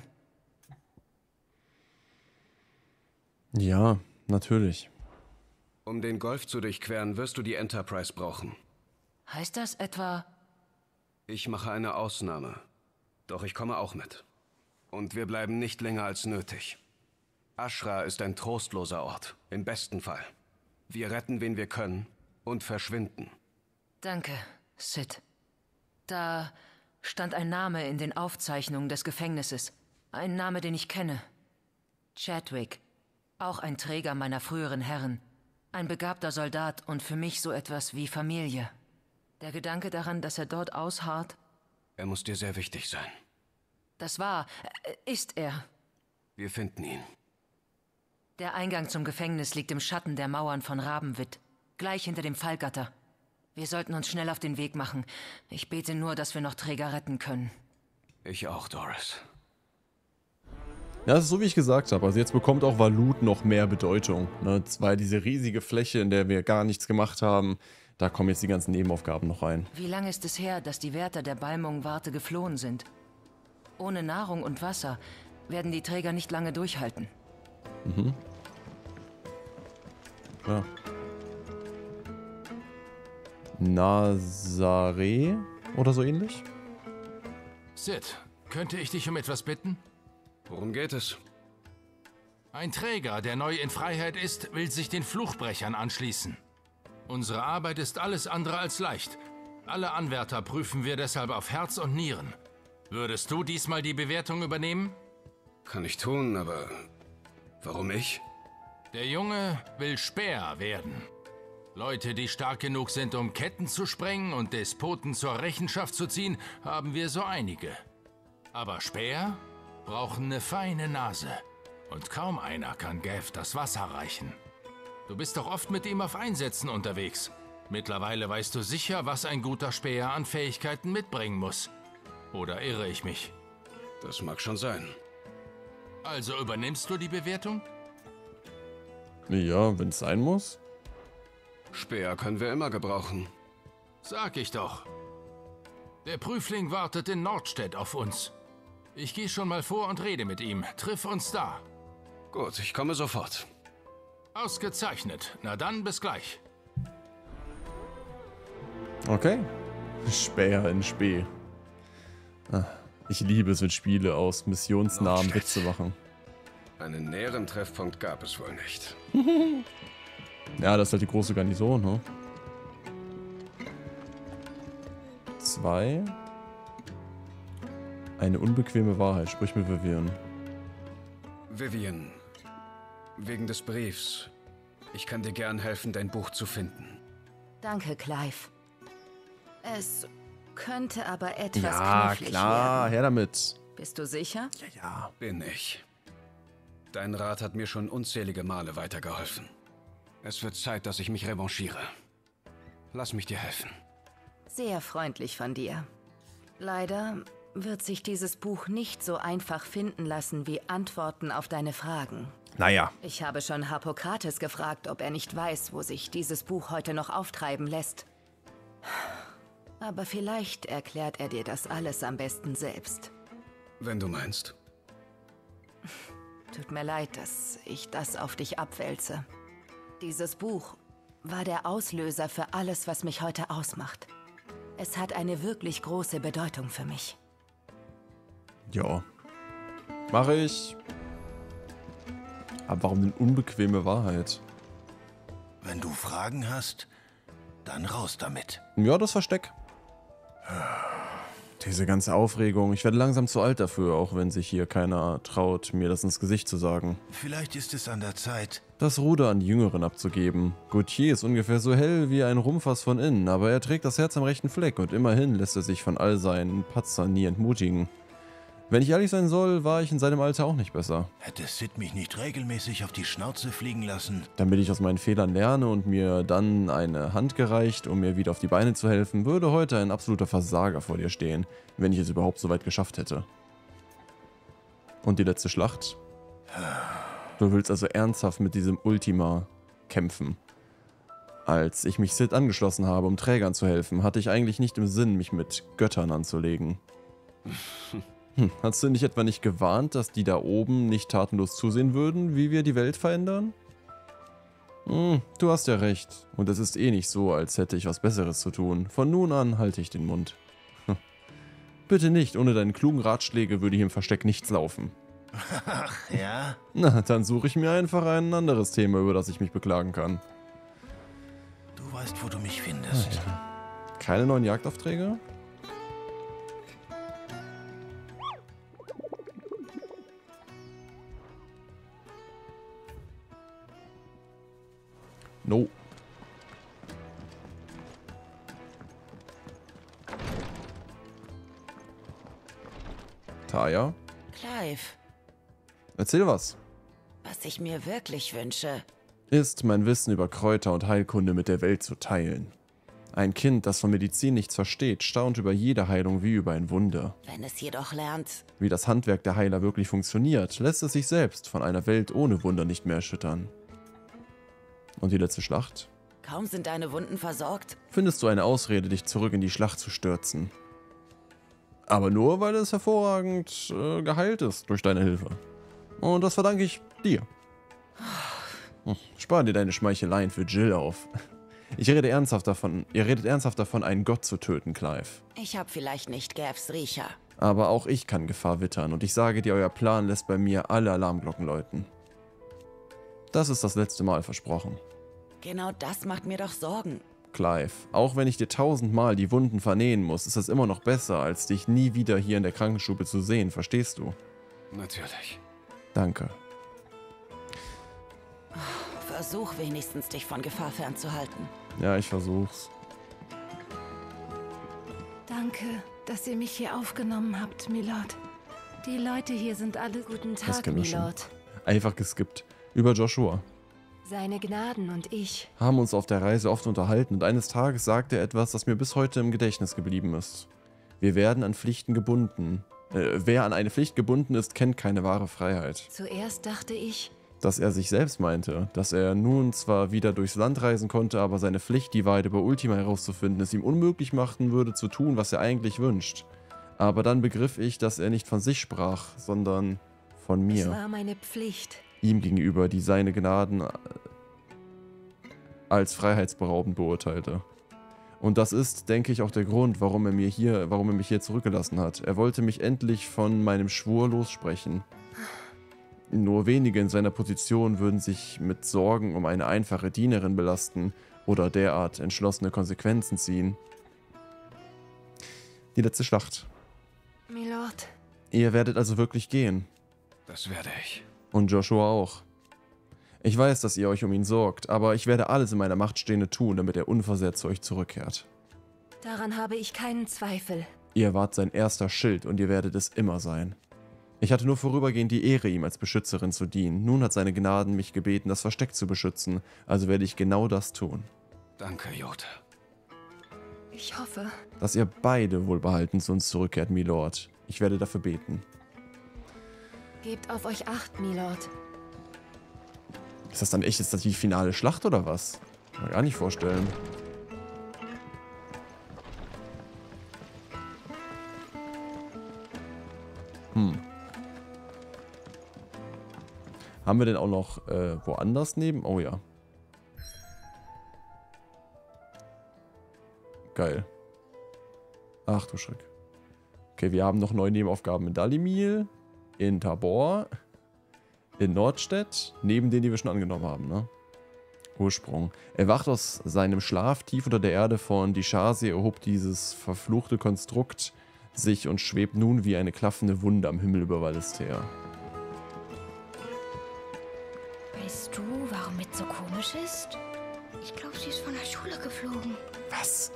Ja, natürlich. Um den Golf zu durchqueren, wirst du die Enterprise brauchen. Heißt das etwa... Ich mache eine Ausnahme. Doch ich komme auch mit. Und wir bleiben nicht länger als nötig. Ashra ist ein trostloser Ort, im besten Fall. Wir retten, wen wir können, und verschwinden. Danke, Sid. Da stand ein Name in den Aufzeichnungen des Gefängnisses. Ein Name, den ich kenne. Chadwick. Auch ein Träger meiner früheren Herren. Ein begabter Soldat und für mich so etwas wie Familie. Der Gedanke daran, dass er dort ausharrt... Er muss dir sehr wichtig sein. Das ist er. Wir finden ihn. Der Eingang zum Gefängnis liegt im Schatten der Mauern von Rabenwitt, gleich hinter dem Fallgatter. Wir sollten uns schnell auf den Weg machen. Ich bete nur, dass wir noch Träger retten können. Ich auch, Doris. Ja, das ist so, wie ich gesagt habe. Also jetzt bekommt auch Valut noch mehr Bedeutung. Ne? Weil diese riesige Fläche, in der wir gar nichts gemacht haben, da kommen jetzt die ganzen Nebenaufgaben noch rein. Wie lange ist es her, dass die Wärter der Balmung-Warte geflohen sind? Ohne Nahrung und Wasser werden die Träger nicht lange durchhalten. Mhm. Ja. Nazaré oder so ähnlich? Sid, könnte ich dich um etwas bitten? Worum geht es? Ein Träger, der neu in Freiheit ist, will sich den Fluchbrechern anschließen. Unsere Arbeit ist alles andere als leicht. Alle Anwärter prüfen wir deshalb auf Herz und Nieren. Würdest du diesmal die Bewertung übernehmen? Kann ich tun, aber... Warum ich? Der Junge will Späher werden. Leute, die stark genug sind, um Ketten zu sprengen und Despoten zur Rechenschaft zu ziehen, haben wir so einige. Aber Späher brauchen eine feine Nase. Und kaum einer kann Gav das Wasser reichen. Du bist doch oft mit ihm auf Einsätzen unterwegs. Mittlerweile weißt du sicher, was ein guter Späher an Fähigkeiten mitbringen muss. Oder irre ich mich? Das mag schon sein. Also übernimmst du die Bewertung? Ja, wenn es sein muss. Späher können wir immer gebrauchen. Sag ich doch. Der Prüfling wartet in Nordstedt auf uns. Ich gehe schon mal vor und rede mit ihm. Triff uns da. Gut, ich komme sofort. Ausgezeichnet. Na dann, bis gleich. Okay. Späher in Spee. Ich liebe es, mit Spiele aus Missionsnamen Witze machen. Einen näheren Treffpunkt gab es wohl nicht. Ja, das ist halt die große Garnison, ne? 2. Eine unbequeme Wahrheit. Sprich mit Vivian. Vivian, wegen des Briefs. Ich kann dir gern helfen, dein Buch zu finden. Danke, Clive. Es könnte aber etwas Ja, knifflig klar, werden. her damit. Bist du sicher? Ja. Bin ich. Dein Rat hat mir schon unzählige Male weitergeholfen. Es wird Zeit, dass ich mich revanchiere. Lass mich dir helfen. Sehr freundlich von dir. Leider wird sich dieses Buch nicht so einfach finden lassen wie Antworten auf deine Fragen. Naja. Ich habe schon Harpokrates gefragt, ob er nicht weiß, wo sich dieses Buch heute noch auftreiben lässt. Aber vielleicht erklärt er dir das alles am besten selbst. Wenn du meinst. Tut mir leid, dass ich das auf dich abwälze. Dieses Buch war der Auslöser für alles, was mich heute ausmacht. Es hat eine wirklich große Bedeutung für mich. Ja. Mache ich. Aber warum denn unbequeme Wahrheit? Wenn du Fragen hast, dann raus damit. Ja, das Versteck. Diese ganze Aufregung. Ich werde langsam zu alt dafür, auch wenn sich hier keiner traut, mir das ins Gesicht zu sagen. Vielleicht ist es an der Zeit, das Ruder an die Jüngeren abzugeben. Gautier ist ungefähr so hell wie ein Rumpfass von innen, aber er trägt das Herz am rechten Fleck und immerhin lässt er sich von all seinen Patzern nie entmutigen. Wenn ich ehrlich sein soll, war ich in seinem Alter auch nicht besser. Hätte Sid mich nicht regelmäßig auf die Schnauze fliegen lassen? Damit ich aus meinen Fehlern lerne und mir dann eine Hand gereicht, um mir wieder auf die Beine zu helfen, würde heute ein absoluter Versager vor dir stehen, wenn ich es überhaupt so weit geschafft hätte. Und die letzte Schlacht? Du willst also ernsthaft mit diesem Ultima kämpfen. Als ich mich Sid angeschlossen habe, um Trägern zu helfen, hatte ich eigentlich nicht im Sinn, mich mit Göttern anzulegen. Hast du dich etwa nicht gewarnt, dass die da oben nicht tatenlos zusehen würden, wie wir die Welt verändern? Du hast ja recht. Und es ist eh nicht so, als hätte ich was Besseres zu tun. Von nun an halte ich den Mund. Bitte nicht, ohne deine klugen Ratschläge würde hier im Versteck nichts laufen. Ach, ja? Na, dann suche ich mir einfach ein anderes Thema, über das ich mich beklagen kann. Du weißt, wo du mich findest. Keine neuen Jagdaufträge? No. Taya? Clive, Erzähl was. was ich mir wirklich wünsche, Ist, mein Wissen über Kräuter und Heilkunde mit der Welt zu teilen. Ein Kind, das von Medizin nichts versteht, staunt über jede Heilung wie über ein Wunder. wenn es jedoch lernt. Wie das Handwerk der Heiler wirklich funktioniert, lässt es sich selbst von einer Welt ohne Wunder nicht mehr erschüttern. Und die letzte Schlacht? Kaum sind deine Wunden versorgt. Findest du eine Ausrede, dich zurück in die Schlacht zu stürzen. Aber nur, weil es hervorragend geheilt ist durch deine Hilfe. Und das verdanke ich dir. Spar dir deine Schmeicheleien für Jill auf. Ihr redet ernsthaft davon, einen Gott zu töten, Clive. Ich hab vielleicht nicht Gavs Riecher. Aber auch ich kann Gefahr wittern und ich sage dir, euer Plan lässt bei mir alle Alarmglocken läuten. Das ist das letzte Mal versprochen. Genau das macht mir doch Sorgen. Clive, auch wenn ich dir 1000-mal die Wunden vernähen muss, ist es immer noch besser, als dich nie wieder hier in der Krankenstube zu sehen, verstehst du? Natürlich. Danke. Versuch wenigstens, dich von Gefahr fernzuhalten. Ja, ich versuch's. Danke, dass ihr mich hier aufgenommen habt, Milord. Die Leute hier sind alle guten Das Tag, kennen wir schon. Milord. Einfach geskippt. Über Joshua. Seine Gnaden und ich. Haben uns auf der Reise oft unterhalten und eines Tages sagte er etwas, das mir bis heute im Gedächtnis geblieben ist. Wir werden an Pflichten gebunden. Wer an eine Pflicht gebunden ist, kennt keine wahre Freiheit. Zuerst dachte ich, Dass er sich selbst meinte, dass er nun zwar wieder durchs Land reisen konnte, aber seine Pflicht, die Wahrheit über Ultima herauszufinden, es ihm unmöglich machen würde, zu tun, was er eigentlich wünscht. Aber dann begriff ich, dass er nicht von sich sprach, sondern von es mir. war meine Pflicht. Ihm gegenüber, die seine Gnaden als freiheitsberaubend beurteilte. Und das ist, denke ich, auch der Grund, warum er mich hier zurückgelassen hat. Er wollte mich endlich von meinem Schwur lossprechen. Nur wenige in seiner Position würden sich mit Sorgen um eine einfache Dienerin belasten oder derart entschlossene Konsequenzen ziehen. Die letzte Schlacht. Milord, Ihr werdet also wirklich gehen. Das werde ich. Und Joshua auch. Ich weiß, dass ihr euch um ihn sorgt, aber ich werde alles in meiner Macht Stehende tun, damit er unversehrt zu euch zurückkehrt. daran habe ich keinen Zweifel. Ihr wart sein erster Schild und ihr werdet es immer sein. Ich hatte nur vorübergehend die Ehre, ihm als Beschützerin zu dienen. Nun hat seine Gnaden mich gebeten, das Versteck zu beschützen, also werde ich genau das tun. Danke, Jota. Ich hoffe. Dass ihr beide wohlbehalten zu uns zurückkehrt, Milord. Ich werde dafür beten. Gebt auf euch Acht, Milord. Ist das dann echt jetzt die finale Schlacht oder was? Kann ich gar nicht vorstellen. Haben wir denn auch noch woanders neben? Oh ja. Geil. Ach du Schreck. Okay, wir haben noch 9 Nebenaufgaben in Dalimil, in Tabor, in Nordstedt, neben denen, die wir schon angenommen haben, ne? Ursprung. Erwacht aus seinem Schlaf tief unter der Erde von Dishasi, erhob dieses verfluchte Konstrukt sich und schwebt nun wie eine klaffende Wunde am Himmel über Valisthea. Weißt du, warum Mit so komisch ist? Ich glaube, sie ist von der Schule geflogen. Was?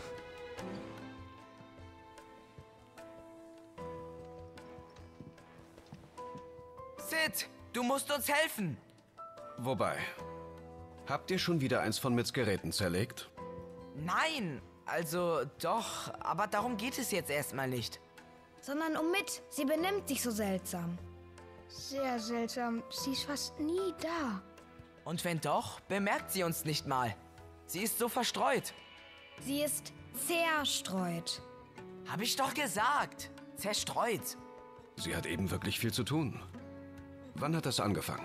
Sid, du musst uns helfen. Wobei? Habt ihr schon wieder eins von Mits Geräten zerlegt? Nein, also doch, aber darum geht es jetzt erstmal nicht. Sondern um Mit. Sie benimmt sich so seltsam. Sehr seltsam. Sie ist fast nie da. Und wenn doch, bemerkt sie uns nicht mal. Sie ist so verstreut. Sie ist zerstreut. Hab ich doch gesagt. Zerstreut. Sie hat eben wirklich viel zu tun. Wann hat das angefangen?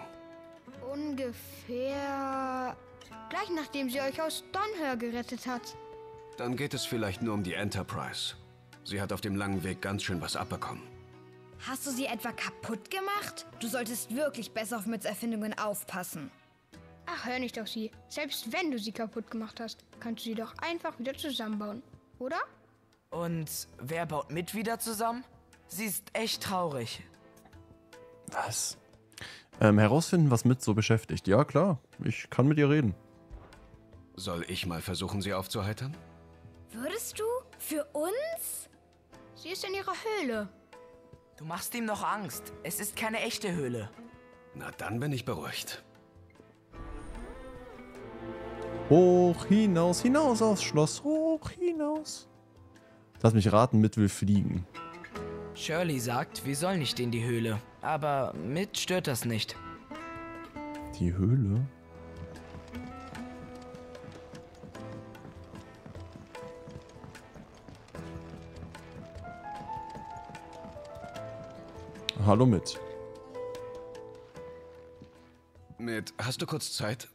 Ungefähr gleich nachdem sie euch aus Dunher gerettet hat. Dann geht es vielleicht nur um die Enterprise. Sie hat auf dem langen Weg ganz schön was abbekommen. Hast du sie etwa kaputt gemacht? Du solltest wirklich besser auf Mits Erfindungen aufpassen. Ach, hör nicht auf sie. Selbst wenn du sie kaputt gemacht hast, kannst du sie doch einfach wieder zusammenbauen, oder? Und wer baut Mit wieder zusammen? Sie ist echt traurig. Was? Herausfinden, was Mit so beschäftigt. Ja, klar. Ich kann mit ihr reden. Soll ich mal versuchen, sie aufzuheitern? Würdest du? Für uns? Sie ist in ihrer Höhle. Du machst ihm noch Angst. Es ist keine echte Höhle. Na, dann bin ich beruhigt. Hoch hinaus, hinaus aufs Schloss, hoch hinaus. Lass mich raten, Mit will fliegen. Shirley sagt, wir sollen nicht in die Höhle. Aber Mit stört das nicht. Die Höhle? Hallo Mit. Mit, hast du kurz Zeit?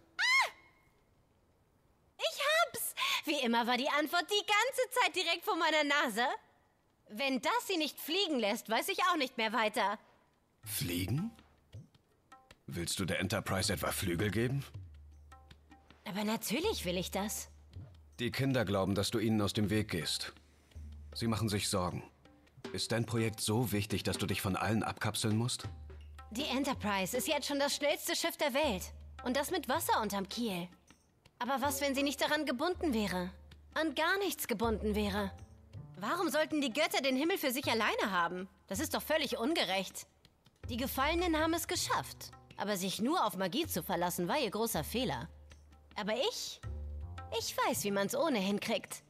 Ich hab's! Wie immer war die Antwort die ganze Zeit direkt vor meiner Nase. Wenn das sie nicht fliegen lässt, weiß ich auch nicht mehr weiter. Fliegen? Willst du der Enterprise etwa Flügel geben? Aber natürlich will ich das. Die Kinder glauben, dass du ihnen aus dem Weg gehst. Sie machen sich Sorgen. Ist dein Projekt so wichtig, dass du dich von allen abkapseln musst? Die Enterprise ist jetzt schon das schnellste Schiff der Welt. Und das mit Wasser unterm Kiel. Aber was, wenn sie nicht daran gebunden wäre? An gar nichts gebunden wäre? Warum sollten die Götter den Himmel für sich alleine haben? Das ist doch völlig ungerecht. Die Gefallenen haben es geschafft. Aber sich nur auf Magie zu verlassen, war ihr großer Fehler. Aber ich weiß, wie man es ohne hinkriegt.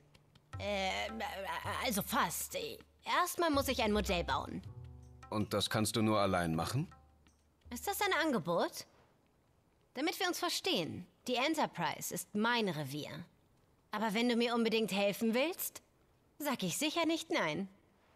Also fast. Erstmal muss ich ein Modell bauen. Und das kannst du nur allein machen? Ist das ein Angebot? Damit wir uns verstehen, die Enterprise ist mein Revier. Aber wenn du mir unbedingt helfen willst, sag ich sicher nicht nein.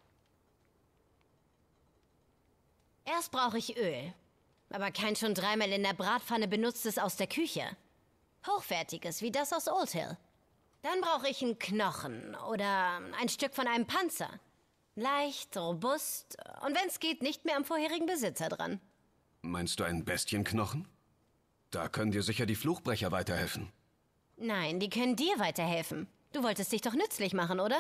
Erst brauche ich Öl. Aber kein schon 3-mal in der Bratpfanne benutztes aus der Küche. Hochwertiges, wie das aus Old Hill. Dann brauche ich einen Knochen oder ein Stück von einem Panzer. Leicht, robust und wenn es geht, nicht mehr am vorherigen Besitzer dran. Meinst du einen Bestienknochen? Da können dir sicher die Fluchbrecher weiterhelfen. Nein, die können dir weiterhelfen. Du wolltest dich doch nützlich machen, oder?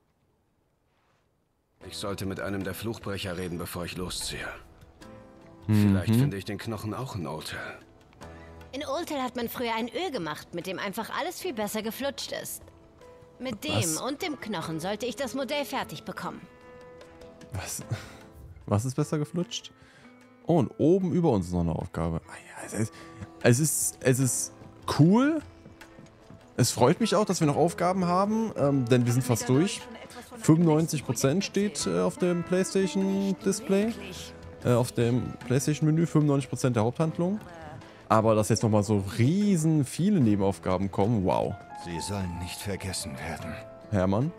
Ich sollte mit einem der Fluchbrecher reden, bevor ich losziehe. Vielleicht finde ich den Knochen auch in Old Hill. In Old Hill hat man früher ein Öl gemacht, mit dem einfach alles viel besser geflutscht ist. Mit dem und dem Knochen sollte ich das Modell fertig bekommen. Was? Was ist besser geflutscht? Oh, und oben über uns ist noch eine Aufgabe. Es ist cool. Es freut mich auch, dass wir noch Aufgaben haben, denn wir sind fast durch. 95% steht auf dem PlayStation-Display. Auf dem PlayStation-Menü 95% der Haupthandlung. Aber dass jetzt nochmal so riesen viele Nebenaufgaben kommen, wow. Sie sollen nicht vergessen werden. Hermann?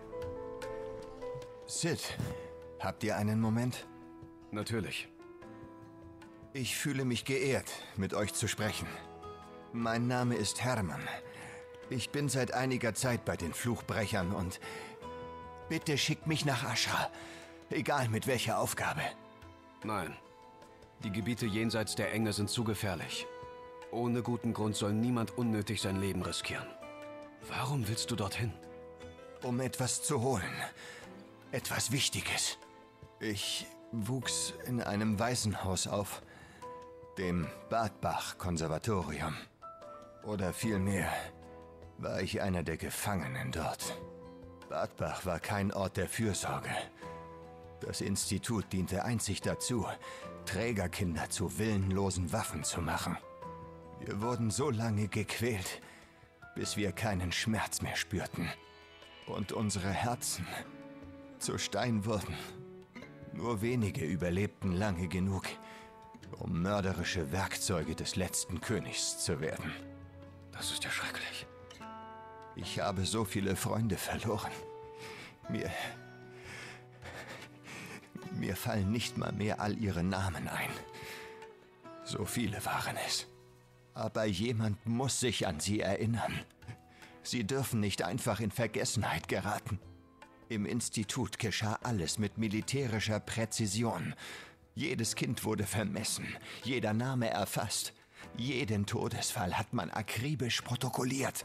Sid, habt ihr einen Moment? Natürlich. Ich fühle mich geehrt, mit euch zu sprechen. Mein Name ist Hermann. Ich bin seit einiger Zeit bei den Fluchbrechern und Bitte schickt mich nach Ashra. Egal mit welcher Aufgabe. Nein. Die Gebiete jenseits der Enge sind zu gefährlich. Ohne guten Grund soll niemand unnötig sein Leben riskieren. Warum willst du dorthin? Um etwas zu holen. Etwas Wichtiges. Ich wuchs in einem Waisenhaus auf. Dem Badbach-Konservatorium. Oder vielmehr war ich einer der Gefangenen dort. Badbach war kein Ort der Fürsorge. Das Institut diente einzig dazu, Trägerkinder zu willenlosen Waffen zu machen. Wir wurden so lange gequält, bis wir keinen Schmerz mehr spürten. Und unsere Herzen zu Stein wurden. Nur wenige überlebten lange genug, um mörderische Werkzeuge des letzten Königs zu werden. Das ist ja schrecklich. Ich habe so viele Freunde verloren. Mir fallen nicht mal mehr all ihre Namen ein. So viele waren es. Aber jemand muss sich an sie erinnern. Sie dürfen nicht einfach in Vergessenheit geraten. Im Institut geschah alles mit militärischer Präzision. Jedes Kind wurde vermessen, jeder Name erfasst. Jeden Todesfall hat man akribisch protokolliert.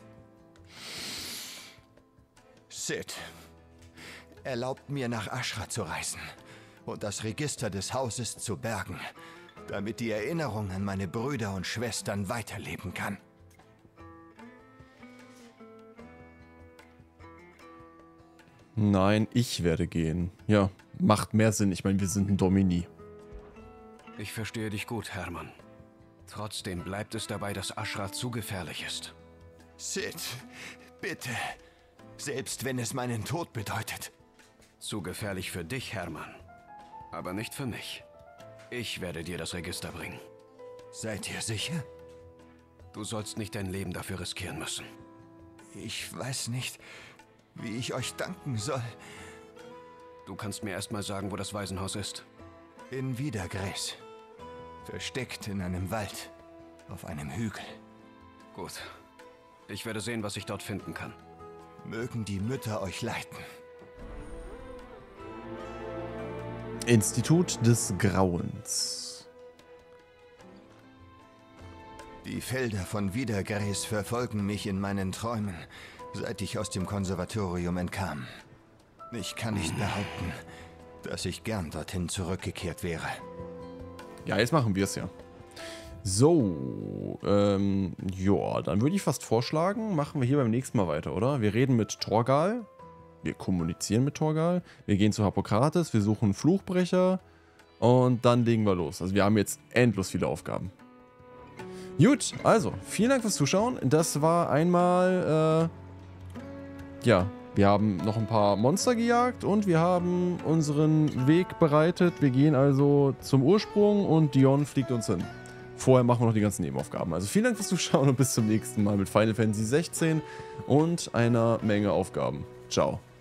Sid, erlaubt mir nach Ashra zu reisen und das Register des Hauses zu bergen, damit die Erinnerung an meine Brüder und Schwestern weiterleben kann. Nein, ich werde gehen. Ja, macht mehr Sinn. Ich meine, wir sind ein Domini. Ich verstehe dich gut, Hermann. Trotzdem bleibt es dabei, dass Ashra zu gefährlich ist. Sid, bitte. Selbst wenn es meinen Tod bedeutet. Zu gefährlich für dich, Hermann. Aber nicht für mich. Ich werde dir das Register bringen. Seid ihr sicher? Du sollst nicht dein Leben dafür riskieren müssen. Ich weiß nicht, wie ich euch danken soll. Du kannst mir erst mal sagen, wo das Waisenhaus ist. In Wiedergräs. Versteckt in einem Wald. Auf einem Hügel. Gut. Ich werde sehen, was ich dort finden kann. Mögen die Mütter euch leiten. Institut des Grauens. Die Felder von Wiedergräs verfolgen mich in meinen Träumen, seit ich aus dem Konservatorium entkam. Ich kann nicht behaupten, dass ich gern dorthin zurückgekehrt wäre. Ja, jetzt machen wir es ja. So, ja, dann würde ich fast vorschlagen, machen wir hier beim nächsten Mal weiter, oder? Wir reden mit Torgal. Wir kommunizieren mit Torgal. Wir gehen zu Hippokrates, wir suchen einen Fluchbrecher und dann legen wir los. Also wir haben jetzt endlos viele Aufgaben. Gut, also, vielen Dank fürs Zuschauen. Das war einmal, ja, wir haben noch ein paar Monster gejagt und wir haben unseren Weg bereitet. Wir gehen also zum Ursprung und Dion fliegt uns hin. Vorher machen wir noch die ganzen Nebenaufgaben. Also vielen Dank fürs Zuschauen und bis zum nächsten Mal mit Final Fantasy 16 und einer Menge Aufgaben. Ciao.